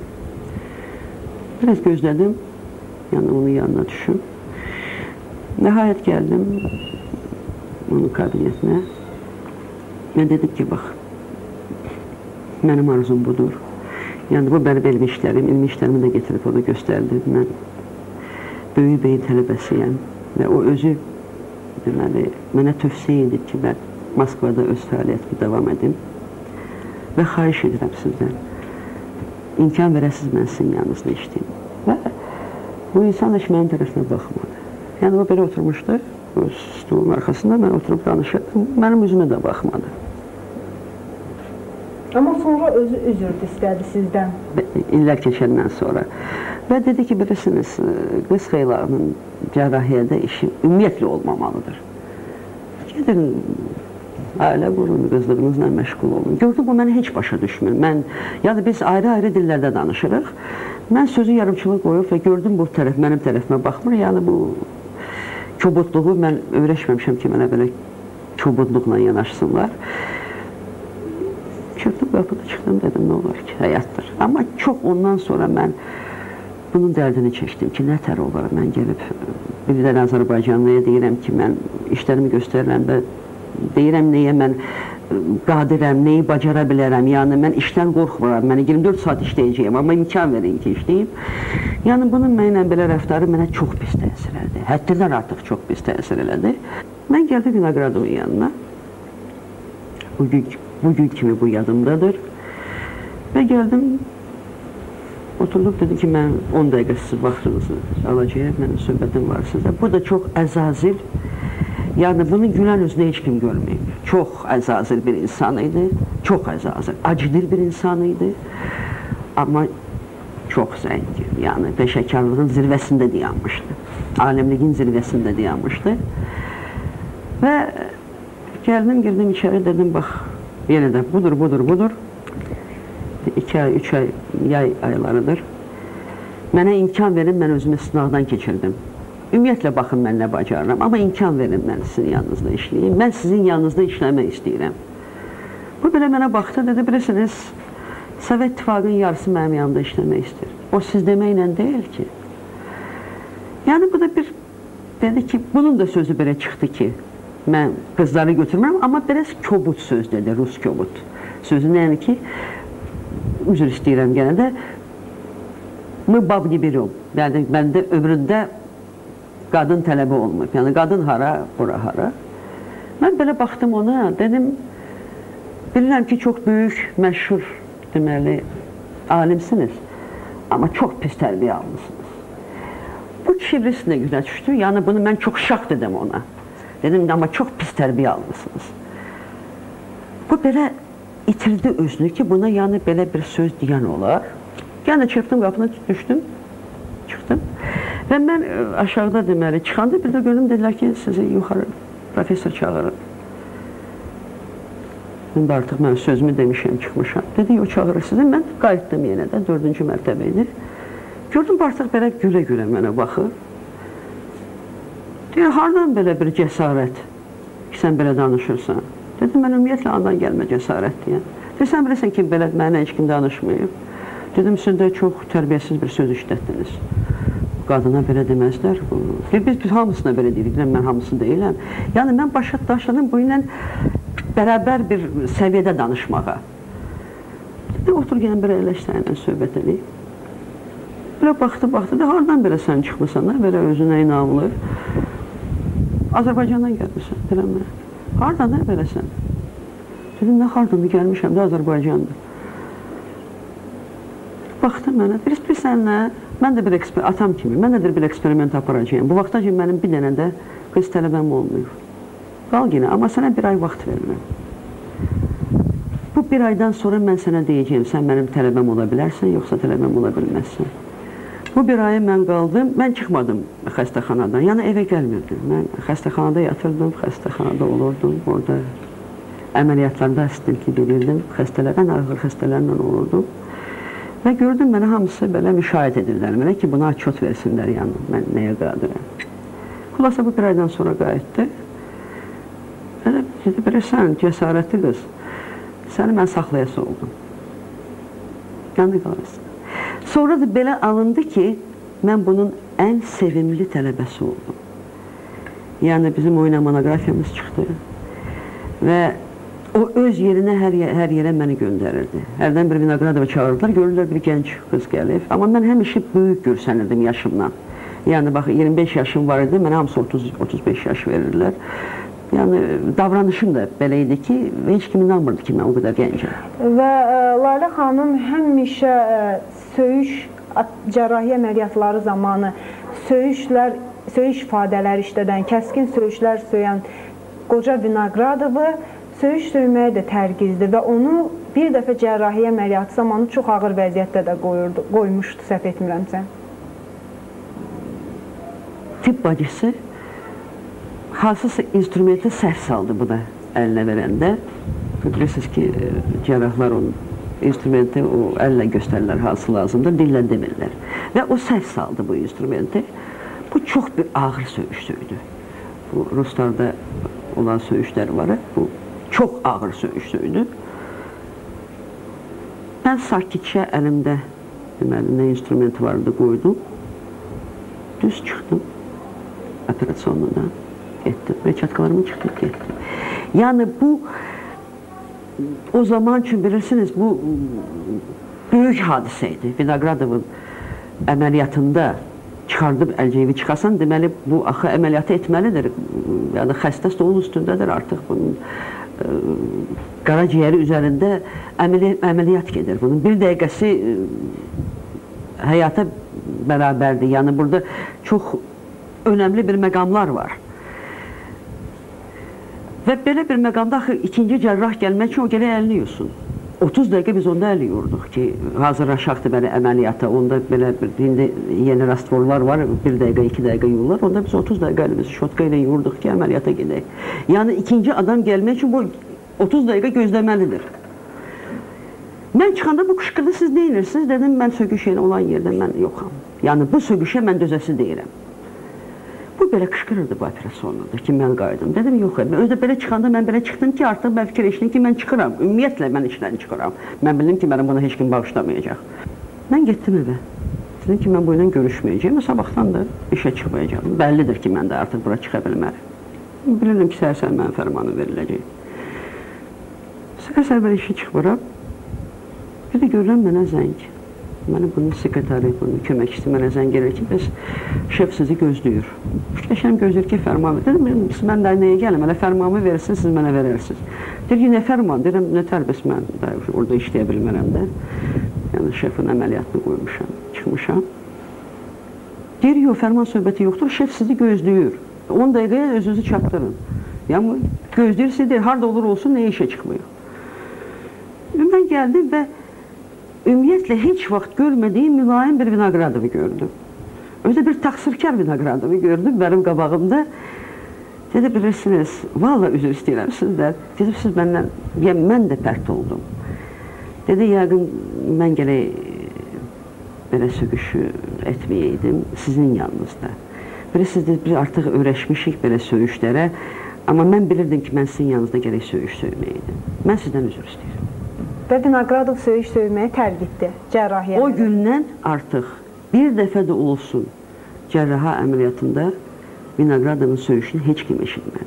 Biraz gözlədim, yəni onun yanına düşüm. Nəhayət gəldim onun kabinetinə. Mən dedim ki, bax, mənim arzum budur. Yəni, bu mənim elmi işlərim, elmi işlərimi də getirib onu göstərdim. Mən böyük beyin tələbəsiyəm və o özü deməli, mənə tövsiyə edib ki, mən Moskvada öz fəaliyyətimi davam edim. və xahiş edirəm sizdən. İmkan verəsiz mən sizin yanınızda işləyim. Və bu insan da ki, mənim tərəfinə baxmadı. Yəni, o belə oturmuşdu, o stolun arxasında mən oturub danışırdım, mənim üzümə də baxmadı. Amma sonra özü üzr istədi sizdən. İllər keçəndən sonra. Və dedi ki, bilirsiniz, qız xeylağının cərrahiyyədə işi ümumiyyətlə olmamalıdır. Gedin, ailə qurun, qızlığınızla məşğul olun. Gördüm, bu mənə heç başa düşmür. Mən, yəni biz ayrı-ayrı dillərdə danışırıq. Mən sözü yarımçılıq qoyub və gördüm bu tərəf mənim tərəfimə baxmır. Yəni bu kobudluğu mən öyrəşməmişəm ki, mənə belə kobudluqla yanaşsınlar. Çıxdım, qapıda çıxdım, dedim, nə olar ki, həyatdır. Amma çox ondan sonra mən bunun dərdini çəkdim ki, nətər olar, mən gelib bir də Azərbaycanlıya deyirəm ki, mən işlərimi göstərirəm və deyirəm nəyə mən qadirəm, neyi bacara bilərəm, yəni mən işdən qorxmuram, mən iyirmi dörd saat işləyəcəyəm, amma imkan verin ki, işləyim. Yəni bunun mənlə belə rəftarı mənə çox pis təsir elədi, həddindən artıq çox pis təsir elədi. Mən gəldim Vinogradovun yanına, bugün, bugün kimi bu yadımdadır və gəldim, oturdum, dedi ki, mən on dəqiqə sizin vaxtınızı alacağım, mənim söhbətim var sizdə. Bu da çox əzazil, yəni bunun gülən üzünə heç kim görməyib. Çox əzazil bir insan idi, çox əzazil, acıdır bir insan idi, amma çox zəngin, yəni peşəkarlığın zirvəsində dayanmışdı, alimliyin zirvəsində dayanmışdı. Və gəldim, girdim içəri, dedim, bax, yenə də budur, budur, budur. İki ay, üç ay, yay aylarıdır. Mənə imkan verin, mən özümü sınavdan keçirdim. Ümumiyyətlə, baxın, mən nə bacarıram, amma imkan verin, mən sizin yanınızda işləyim. Mən sizin yanınızda işləmək istəyirəm. Bu belə mənə baxdı, dedi, bilirsiniz, Sovet İttifaqının yarısı mənim yanımda işləmək istəyir. O siz deməklə deyil ki. Yəni, bu da bir, dedi ki, bunun da sözü belə çıxdı ki, mən qızları götürmürəm, amma biraz kobud söz dedi, Rus kobud. Sözü nəyə ki, üzr istəyirəm gənə də, мы баб не берем. Yəni, məndə ömründə qadın tələbi olmayıb. Yəni, qadın hara, bura hara. Mən belə baxdım ona, dedim, bilirəm ki, çox böyük, məşhur, deməli, alimsiniz, amma çox pis tərbiyə almışsınız. Bu kişi birisinə gülə düşdü, yəni bunu mən çox şaq dedim ona. Dedim, amma çox pis tərbiyə almışsınız. Bu belə itirdi özünü ki, buna yəni belə bir söz deyən olar. Yəni çırpdım, qapını düşdüm, çıxdım. Və mən aşağıda deməli, çıxanda bir də gördüm, dedilər ki, sizi yuxarı professor çağırır. Şimdi artıq mən sözümü demişəm, çıxmışam. Dedi, o çağırır sizi. Mən qayıtdım yenə də, dördüncü mərtəbə idi. Gördüm, artıq belə gülə-gülə mənə baxır. Deyir, hardan belə bir cəsarət ki, sən belə danışırsan? Dedim, mən ümumiyyətlə andan gəlmə cəsarət deyən. Deyir, sən bilirsən ki, belə mənə heç kim danışmayıb. Dedim, siz də çox tərbiyəsiz bir söz işlətdiniz. Qadına belə deməzlər. Biz, biz hamısına belə deyirik, mən hamısı deyiləm. Yəni, mən başa daşladım bu ilə bərabər bir səviyyədə danışmağa. Dedi, otur gələn bir əyləş səninlə söhbət edeyim. Belə baxdı, baxdı, da hardan belə sən çıxmısan da, belə özünə inamlı. Azərbaycandan gəlmişsən, deyirəm mən. Hardan, nə beləsən? Dedim, nə hardan gəlmişəm də Azərbaycandır. Baxdı mənə, bilirsən nə? Mən də bir atam kimi, mən də bir eksperiment aparacağım. Bu vaxta ki, mənim bir dənə də qız tələbəm olmuyor. Qal yenə, amma sənə bir ay vaxt verirəm. Bu bir aydan sonra mən sənə deyəcəyim, sən mənim tələbəm ola bilərsən, yoxsa tələbəm ola bilməzsən. Bu bir ayı mən qaldım, mən çıxmadım xəstəxanadan, yəni evə gəlmirdim. Mən xəstəxanada yatırdım, xəstəxanada olurdum, orada əməliyyatlarda assistentlik edirdim, xəstələrdən, ağır xəstələrlə olurdum. Və gördüm, mənə hamısı belə müşahidə edirlər, mənə ki, buna atçot versinlər, yəni, mən nəyə qadirəm. Xulasa bu bir aydan sonra qayıtdı. Elə, dedi, bilirsən, cəsarətli qız, səni mən saxlayası oldum. Yəni, qalırsın. Sonra da belə alındı ki, mən bunun ən sevimli tələbəsi oldum. Yəni, bizim oyuna monoqrafiyamız çıxdı və o öz yerinə hər, hər yerə məni göndərirdi. Hərdən bir Vinogradova çağırırdılar, görürlər bir gənc qız gəlib. Amma mən həmişə böyük görsənirdim yaşımdan. Yəni, bax, iyirmi beş yaşım var idi, mənə hamısı otuz otuz beş yaş verirlər. Yəni, davranışım da belə idi ki, heç kim inanmırdı ki, mən o qədər gəncəm. Və ə, Lalə xanım həmişə ə, söyüş, cərrahi əməliyyatları zamanı söyüşlər, söyüş ifadələri işlədən, kəskin söyüşlər söyən qoca Vinogradova söyüş söyməyə də tərgizdir və onu bir dəfə cərrahi əməliyyatı zamanı çox ağır vəziyyətdə də qoyurdu, qoymuşdu, səhv etmirəmsə. Tibb bacısı hansısa instrumenti səhv saldı buna əlinə verəndə. Bilirsiniz ki, cərrahlar onun instrumenti o əllə göstərirlər, hansı lazımdır, dillə demirlər. Və o səhv saldı bu instrumenti. Bu çox bir ağır söyüş söydü. Bu Ruslarda olan söyüşlər var, bu çox ağır söyüş söydü. Mən sakitcə əlimdə deməli, nə instrumenti vardı qoydum. Düz çıxdım operasyonundan. Getdim. Reçatkalarımı çıxdım, getdim. Yəni bu o zaman üçün bilirsiniz, bu böyük hadisə idi. Vinogradovun əməliyyatında çıxardıb əlcəyi çıxasan, deməli bu axı əməliyyatı etməlidir. Yəni xəstə stolun üstündədir artıq bunun e, qaraciyəri üzərində əməli əməliyyat gedir. Bunun bir dəqiqəsi e, həyata bərabərdir. Yəni burada çox önəmli bir məqamlar var. Və belə bir məqamda axı ikinci cərrah gəlmək üçün o gələ əlini yusun. otuz dəqiqə biz onda əli yurduq ki, hazırlaşaqdır belə əməliyyata. Onda belə bir, indi yeni rastvorlar var, bir dəqiqə, iki dəqiqə yururlar. Onda biz otuz dəqiqə əlimizi şotka ilə yurduq ki, əməliyyata gedək. Yəni ikinci adam gəlmək üçün bu otuz dəqiqə gözləməlidir. Mən çıxanda bu qışqırdı, siz deyirsiniz, dedim, mən sögüş yeni olan yerdə mən yoxam. Yəni bu sögüşə mən dözəsi deyirəm. Bu belə qışqırırdı bu operasyonda ki, mən qayıdım. Dedim, yox, özdə belə çıxanda mən belə çıxdım ki, artıq mən fikirləşdim ki, mən çıxıram. Ümumiyyətlə, mən işdən çıxıram. Mən bildim ki, mənə buna heç kim bağışlamayacaq. Mən getdim evə. Dedim ki, mən bu ilə görüşməyəcəyim. Sabahdan da işə çıxmayacağım. Bəllidir ki, mən də artıq bura çıxa bilmərəm. Bilirdim ki, səhər-səhər mənə fərmanı veriləcək. Səhər-səhər belə işə çıxmıram. Bir də görürəm mənə zəng. Mənə bunun sekretari, bunun köməkçisi mənə zəng gəlir ki, bəs şef sizi gözləyir. Fikirləşəm gözləyir ki, fərman verir. Dedim, mən də nəyə gələm, elə fərmanı verirsin, siz mənə verərsiniz. Deyir ki, nə fərman? Deyirəm, nə tərbəs mən də orada işləyə bilmərəm də. Yəni, şefin əməliyyatını qoymuşam, çıxmışam. Deyir, yox, fərman söhbəti yoxdur, şef sizi gözləyir. on dəqiqəyə özünüzü çatdırın. Yəni, gözləyir, deyir, harada olur olsun, nəyə işə çıxmıyor. Mən gəldim və ümumiyyətlə, heç vaxt görmədiyim mülayim bir Vinogradovu gördüm. Özdə bir taksirkar Vinogradovu gördüm mənim qabağımda. Dedi, bilirsiniz, valla üzr istəyirəm sizdən. Dedim, siz məndən, yəni mən də pərt oldum. Dedi, yəqin, mən gələk belə sögüşü etməyəydim sizin yanınızda. Bilirsiniz, dedi, biz artıq öyrəşmişik belə söyüşlərə, amma mən bilirdim ki, mən sizin yanınızda gələk söyüş söyməyəydim. Mən sizdən üzr istəyirəm. Və Vinogradov söyüş söyməyə tərgitdi cərrahiyə. O gündən artıq bir dəfə də olsun cərraha əməliyyatında Vinogradovun söyüşünü heç kim eşitmədi.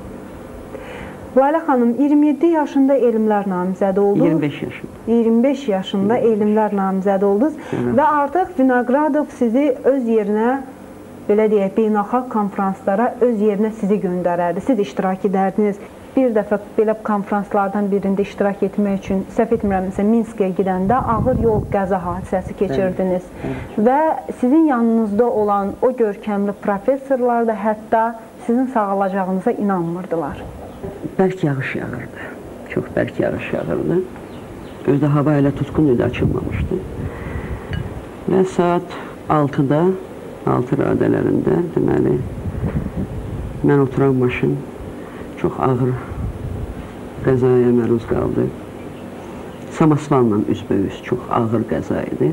Lalə xanım, iyirmi yeddi yaşında elmlər namizədi oldunuz. iyirmi beş yaşında. iyirmi beş yaşında elmlər namizədi oldunuz. Və artıq Vinogradov sizi öz yerinə, belə deyək, beynəlxalq konferanslara öz yerinə sizi göndərərdi. Siz iştirak edərdiniz. Bir dəfə belə konferanslardan birində iştirak etmək üçün, səhv etmirəmsə, Minskəyə gedəndə ağır yol qəza hadisəsi keçirdiniz. Evet, evet. Və sizin yanınızda olan o görkəmli professorlar da hətta sizin sağalacağınıza inanmırdılar. Bərk yağış yağırdı. Çox bərk yağış yağırdı. Özdə hava elə tutqun idi, açılmamışdı. Və saat altıda, altı radələrində, deməli, mən oturan maşın çox ağır qəzaya məruz qaldı. Samasvalla üzbəüz çox ağır qəza idi.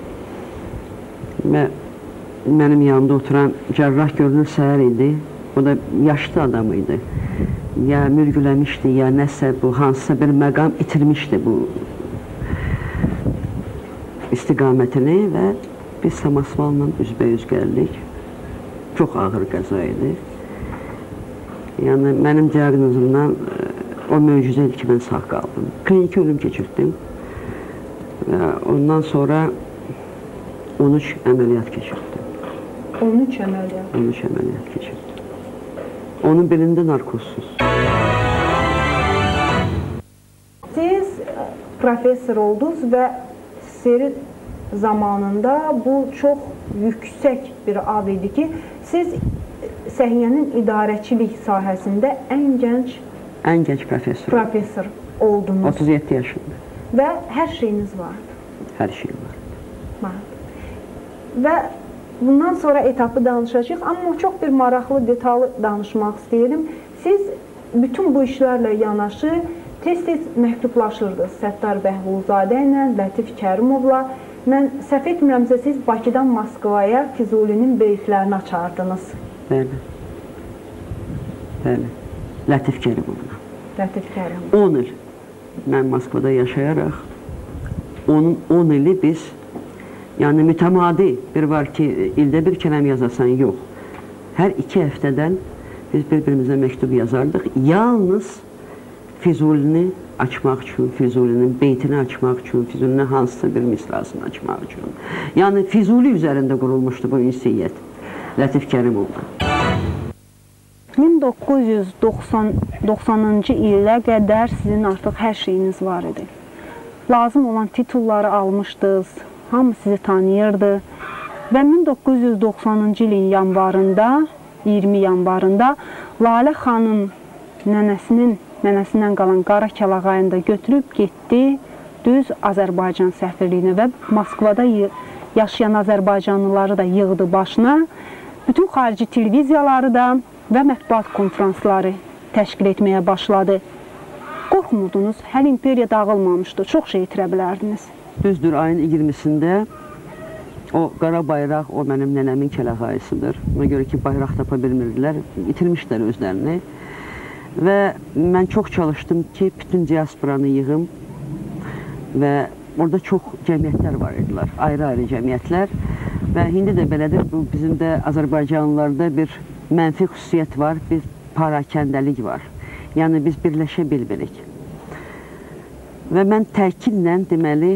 Və mənim yanımda oturan cərrah görünür səhər idi. O da yaşlı adam idi. Ya mürgüləmişdi, ya nəsə bu, hansısa bir məqam itirmişdi bu istiqamətini və biz Samasvalla üzbəüz gəldik. Çox ağır qəza idi. Yəni, mənim diaqnozumdan o möcüzə idi ki, mən sağ qaldım. Kliniki ölüm keçirdim. Və ondan sonra on üç əməliyyat keçirdim. on üç əməliyyat? on üç əməliyyat keçirdim. Onun belində narkozsuz. Siz professor oldunuz və seri zamanında bu çox yüksək bir ad idi ki, siz səhiyyənin idarəçilik sahəsində ən gənc ən gənc professor, professor oldunuz. otuz yeddi yaşında. Və hər şeyiniz vardı. Hər şey vardı. Vardı. Və bundan sonra etapı danışacağıq, amma çox bir maraqlı, detallı danışmaq istəyirəm. Siz bütün bu işlərlə yanaşı tez-tez məktublaşırdınız Səttar Bəhbulzadə ilə, Lətif Kərimovla. Mən səhv etmirəmsə, siz Bakıdan Moskvaya Füzulinin beytlərini açardınız. Bəli. Bəli. Lətif Kərimovla. Lətif Kərimov. on il mən Moskvada yaşayaraq, onun on ili biz, yəni mütəmadi bir var ki, ildə bir kələm yazasan, yox. Hər iki həftədən biz bir-birimizə məktub yazardıq. Yalnız Füzulini açmaq üçün, Füzulinin beytini açmaq üçün, Füzulinin hansısa bir misrasını açmaq üçün. Yəni Füzuli üzərində qurulmuşdu bu ünsiyyət Lətif Kərimovla. min doqquz yüz doxsanıncı ilə qədər sizin artıq hər şeyiniz var idi. Lazım olan titulları almışdınız, hamı sizi tanıyırdı və min doqquz yüz doxsanıncı ilin yanvarında, iyirmi yanvarında Lalə xanım nənəsinin, nənəsindən qalan qara kəlağayını da götürüb getdi düz Azərbaycan səfirliyinə və Moskvada yaşayan Azərbaycanlıları da yığdı başına, bütün xarici televiziyaları da və mətbuat konferansları təşkil etməyə başladı. Qorxmurdunuz, hələ imperiya dağılmamışdı, çox şey itirə bilərdiniz. Düzdür, ayın iyirmisində o qara bayraq, o mənim nənəmin kəlağayısıdır. Ona görə ki, bayraq tapa bilmirdilər, itirmişlər özlərini. Və mən çox çalışdım ki, bütün diasporanı yığım və orada çox cəmiyyətlər var idilər, ayrı-ayrı cəmiyyətlər. Və indi də belədir, bu bizim də Azərbaycanlılarda bir mənfi xüsusiyyət var, bir parakəndəlik var. Yəni, biz birləşə bilmirik. Və mən təkidlə deməli,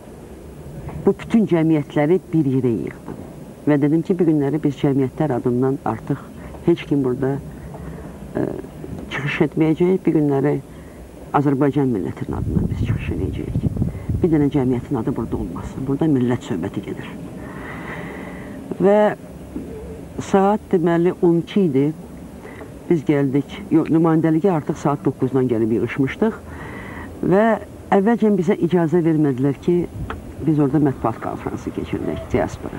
bu bütün cəmiyyətləri bir yerə yığdım. Və dedim ki, bir günləri biz cəmiyyətlər adından artıq heç kim burada e, çıxış etməyəcəyik. Bir günləri Azərbaycan millətinin adından biz çıxış edəcəyik. Bir dənə cəmiyyətin adı burada olmasın. Burada millət söhbəti gedir. Və saat deməli on iki idi. Biz gəldik, yox, nümayəndəliyə artıq saat doqquzdan gəlib yığışmışdıq və əvvəlcən bizə icazə vermədilər ki, biz orada mətbuat konferansı keçirdik, diaspora.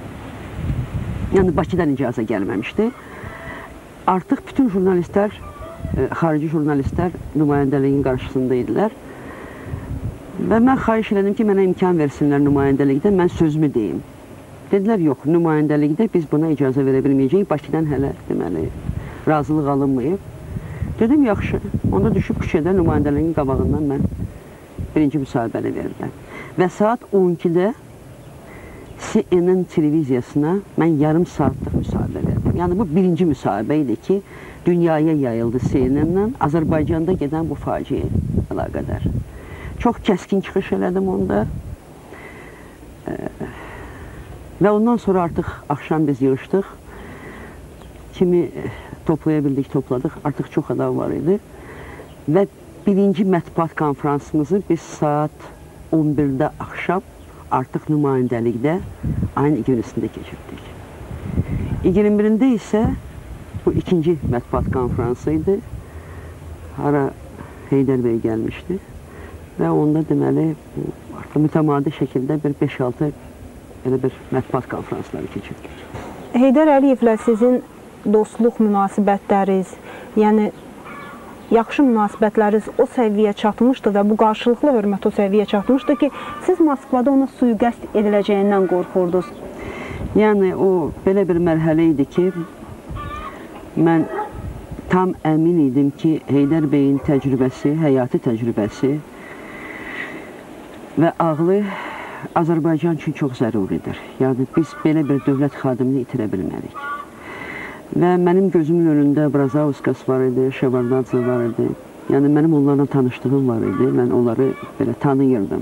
Yəni, Bakıdan icazə gəlməmişdi. Artıq bütün jurnalistlər, e, xarici jurnalistlər nümayəndəliyin qarşısında idilər və mən xahiş elədim ki, mənə imkan versinlər nümayəndəlikdə, mən sözümü deyim. Dedilər, yox, nümayəndəlikdə biz buna icazə verə bilməyəcəyik, Bakıdan hələ deməli, razılıq alınmayıb. Dedim, yaxşı, onda düşüb küçədə nümayəndəliyin qabağından mən birinci müsahibəni verirəm. Və saat on ikidə C N N televiziyasına mən yarım saatlıq müsahibə verdim. Yəni, bu birinci müsahibə idi ki, dünyaya yayıldı C N N-dən Azərbaycanda gedən bu faciə əlaqədar. Çox kəskin çıxış elədim onda. Və ondan sonra artıq axşam biz yığışdıq. Kimi toplaya bildik, topladıq. Artıq çox adam var idi. Və birinci mətbuat konferansımızı biz saat on birdə axşam artıq nümayəndəlikdə ayın iyirmisində keçirdik. iyirmi birində isə bu ikinci mətbuat konferansı idi. Hara Heydər bəy gəlmişdi. Və onda deməli artıq mütəmadi şəkildə bir beş altı elə bir mətbuat konferansları keçirdik. Heydər Əliyevlə sizin dostluq münasibətləriniz, yəni yaxşı münasibətləriniz o səviyyə çatmışdı və bu qarşılıqlı hörmət o səviyyə çatmışdı ki, siz Moskvada ona sui-qəsd ediləcəyindən qorxurdunuz. Yəni, o belə bir mərhələ idi ki, mən tam əmin idim ki, Heydər bəyin təcrübəsi, həyati təcrübəsi və ağlı Azərbaycan üçün çox zəruridir. Yəni, biz belə bir dövlət xadimini itirə bilmərik. Və mənim gözümün önündə Brazauskas var idi, Şevardnadze var idi. Yəni, mənim onlarla tanışdığım var idi. Mən onları belə tanıyırdım.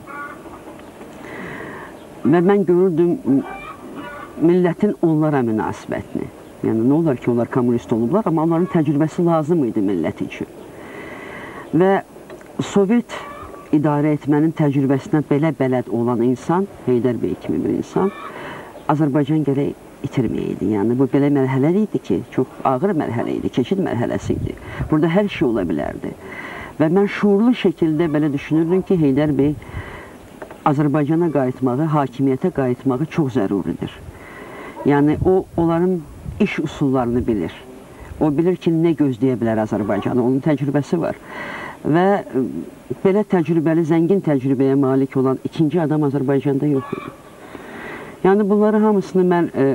Və mən görürdüm millətin onlara münasibətini. Yəni, nə olar ki, onlar kommunist olublar, amma onların təcrübəsi lazım idi millət üçün. Və Sovet idarə etmənin təcrübəsinə belə bələd olan insan, Heydər bəy kimi bir insan, Azərbaycan gərək itirməyəydi. Yəni, bu belə mərhələ idi ki, çox ağır mərhələ idi, keçid mərhələsi idi. Burada hər şey ola bilərdi. Və mən şuurlu şəkildə belə düşünürdüm ki, Heydər bəy Azərbaycana qayıtmağı, hakimiyyətə qayıtmağı çox zəruridir. Yəni, o, onların iş usullarını bilir. O bilir ki, nə gözləyə bilər Azərbaycanı, onun təcrübəsi var. Və belə təcrübəli, zəngin təcrübəyə malik olan ikinci adam Azərbaycanda yox idi. Yəni, bunları hamısını mən e,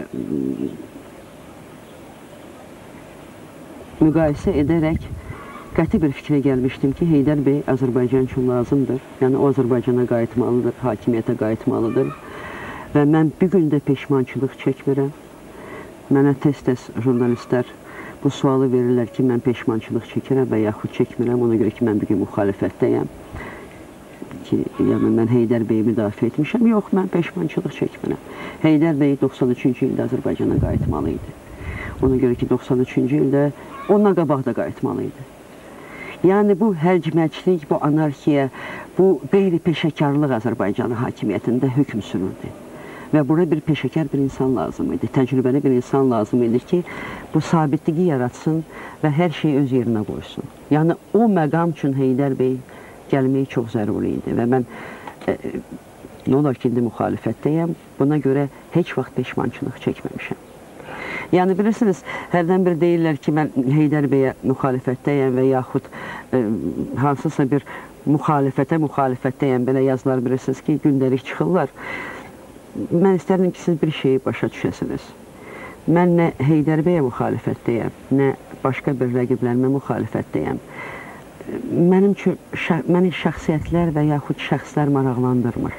müqayisə edərək qəti bir fikrə gəlmişdim ki, Heydər bəy Azərbaycan üçün lazımdır. Yəni, o Azərbaycana qayıtmalıdır, hakimiyyətə qayıtmalıdır. Və mən bir gün də peşmançılıq çəkmirəm. Mənə tez-tez jurnalistlər bu sualı verirlər ki, mən peşmançılıq çəkirəm və yaxud çəkmirəm. Ona görə ki, mən bir gün müxalifətdəyəm. Ki, yəni, mən Heydər bəyi müdafiə etmişəm. Yox, mən peşmançılıq çəkmirəm. Heydər bəy doxsan üçüncü ildə Azərbaycana qayıtmalı idi. Ona görə ki, doxsan üçüncü ildə ondan qabaq da qayıtmalı idi. Yəni, bu hərcməclik, bu anarxiya, bu qeyri-peşəkarlıq Azərbaycanı hakimiyyətində hökm sürürdü. Və bura bir peşəkar bir insan lazım idi, təcrübəli bir insan lazım idi ki, bu sabitliyi yaratsın və hər şeyi öz yerinə qoysun. Yəni, o məqam üçün Heydər bəy gəlməyi çox zəruri idi və mən e, nə olar ki, indi müxalifətdəyəm, buna görə heç vaxt peşmançılıq çəkməmişəm. Yəni, bilirsiniz, hərdən bir deyirlər ki, mən Heydər bəyə müxalifətdəyəm və yaxud e, hansısa bir müxalifətə müxalifətdəyəm, belə yazılar bilirsiniz ki, gündəlik çıxırlar. Mən istərdim ki, siz bir şeyi başa düşəsiniz. Mən nə Heydər bəyə müxalifətdəyəm, nə başqa bir rəqiblərimə müxalifətdəyəm. Mənim üçün, şəx məni şəxsiyyətlər və yaxud şəxslər maraqlandırmır.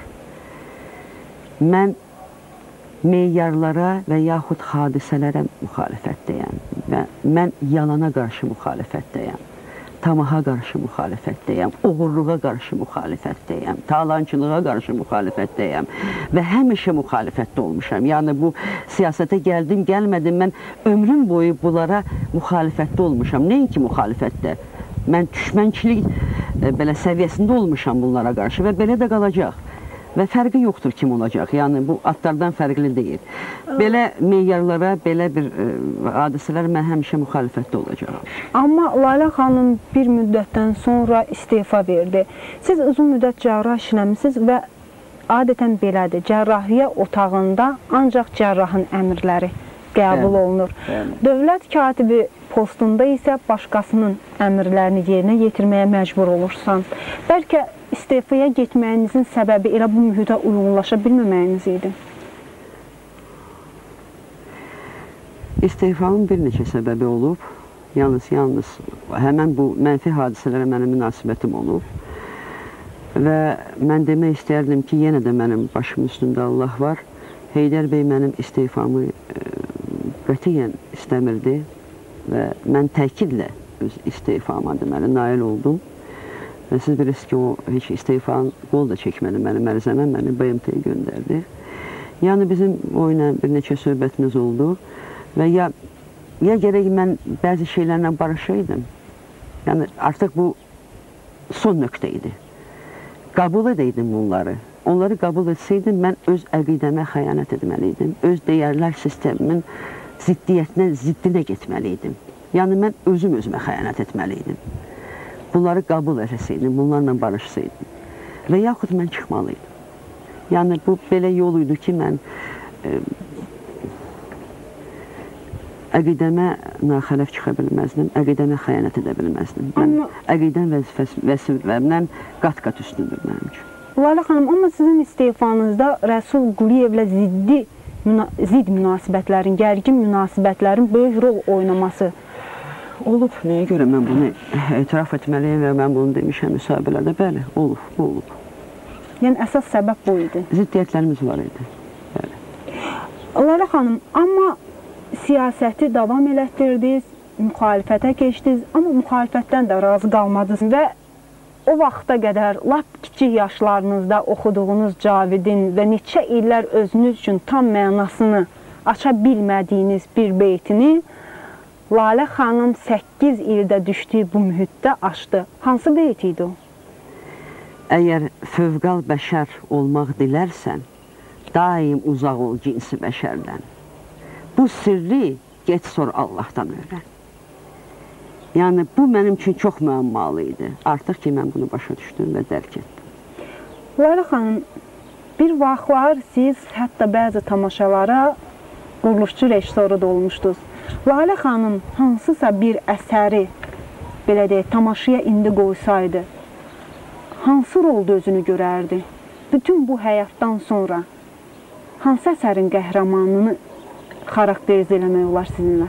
Mən meyarlara və yaxud hadisələrə müxalifətdəyəm və mən yalana qarşı müxalifətdəyəm. Tamaha qarşı müxalifətdəyəm, oğurluğa qarşı müxalifətdəyəm, talançılığa qarşı müxalifətdəyəm və həmişə müxalifətdə olmuşam. Yəni, bu siyasətə gəldim, gəlmədim, mən ömrüm boyu bunlara müxalifətdə olmuşam. Nəinki müxalifətdə? Mən düşmənçilik e, belə səviyyəsində olmuşam bunlara qarşı və belə də qalacaq. Və fərqi yoxdur kim olacaq, yəni bu atlardan fərqli deyil. Belə meyarlara, belə bir e, hadisələr mən həmişə müxalifətdə olacağım. Amma Lalə xanım bir müddətdən sonra istefa verdi. Siz uzun müddət cərrah işləmişsiniz və adətən belədir, cərrahiyyə otağında ancaq cərrahın əmrləri qəbul bəli, olunur. Bəli. Dövlət katibi postunda isə başqasının əmrlərini yerinə yetirməyə məcbur olursan. Bəlkə istefaya getməyinizin səbəbi elə bu mühitə uyğunlaşa bilməməyiniz idi? İstefanın bir neçə səbəbi olub. Yalnız, yalnız həmən bu mənfi hadisələrə mənim münasibətim olub. Və mən demək istəyərdim ki, yenə də mənim başım üstündə Allah var. Heydər bəy mənim istefamı e, qətiyyən istəmirdi və mən təkidlə öz istefama deməli nail oldum. Və siz bilirsiniz ki, o heç istefanın qol da çəkmədi mənim ərizəmə, məni B M T-yə göndərdi. Yəni, bizim o ilə bir neçə söhbətimiz oldu və ya, ya gərək mən bəzi şeylərlə barışaydım, yəni artıq bu son nöqtə idi. Qəbul edəydim bunları. Onları qəbul etsəydim, mən öz əqidəmə xəyanət etməliydim, öz dəyərlər sistemimin ziddiyyətinə, ziddinə getməliydim. Yəni, mən özüm özümə xəyanət etməliydim. Bunları qəbul edəsəydim, bunlarla barışsaydım və yaxud mən çıxmalıydım. Yəni, bu belə yol idi ki, mən e, əqidəmə naxələf çıxa bilməzdim, əqidəmə xəyanət edə bilməzdim. Mən amma... əqidəm vəzifələrimdən qat-qat üstündür mənim üçün. Lalə xanım, amma sizin istefanızda Rəsul Quliyevlə ziddi, müna zid münasibətlərin, gərgin münasibətlərin böyük rol oynaması olub. Nəyə görə mən bunu etiraf etməliyim və mən bunu demişəm müsahibələrdə? Bəli, olub, bu olub. Yəni, əsas səbəb bu idi? Ziddiyyətlərimiz var idi. Bəli. Lalə xanım, amma siyasəti davam elətdirdiniz, müxalifətə keçdiniz, amma müxalifətdən də razı qalmadınız və o vaxta qədər, lap kiçik yaşlarınızda oxuduğunuz Cavidin və neçə illər özünüz üçün tam mənasını aça bilmədiyiniz bir beytini Lalə xanım səkkiz ildə düşdüyü bu mühitdə açdı. Hansı beyt idi o? Əgər fövqal bəşər olmaq dilərsən, daim uzaq ol cinsi bəşərdən. Bu sirri get sor Allahdan öyrən. Yəni, bu mənim üçün çox müəmmalı idi. Artıq ki, mən bunu başa düşdüm və dərk etdim. Lalə xanım, bir vaxtlar siz hətta bəzi tamaşalara quruluşçu rejissoru da olmuşdunuz. Lalə xanım hansısa bir əsəri, belə deyək, tamaşaya indi qoysaydı, hansı rolda özünü görərdi? Bütün bu həyatdan sonra hansı əsərin qəhrəmanını xarakteriz eləmək olar sizinlə?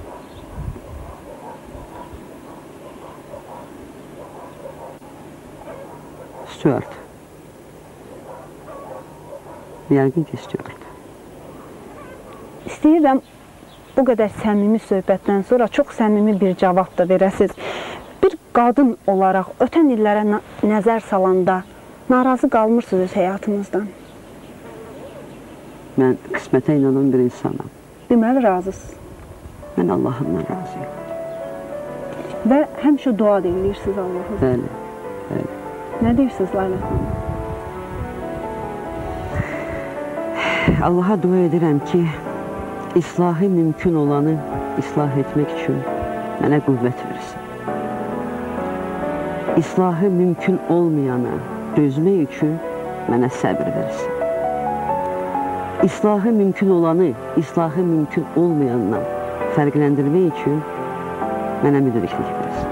Stuart. Yəqin ki, Stuart. İstəyirəm, bu qədər səmimi söhbətdən sonra çox səmimi bir cavab da verəsiniz. Bir qadın olaraq ötən illərə nəzər salanda narazı qalmırsınız öz həyatınızdan. Mən qismətə inanan bir insanam. Deməli, razısınız. Mən Allahımdan razıyım. Və həmişə dua deyirsiniz Allah'a. Bəli, bəli. Nə deyirsiniz Lalə xanım? Allaha dua edirəm ki, islahı mümkün olanı islah etmək üçün mənə qüvvət versin. İslahı mümkün olmayana dözmək üçün mənə səbir versin. İslahı mümkün olanı, islahı mümkün olmayandan fərqləndirmək üçün mənə müdriklik versin.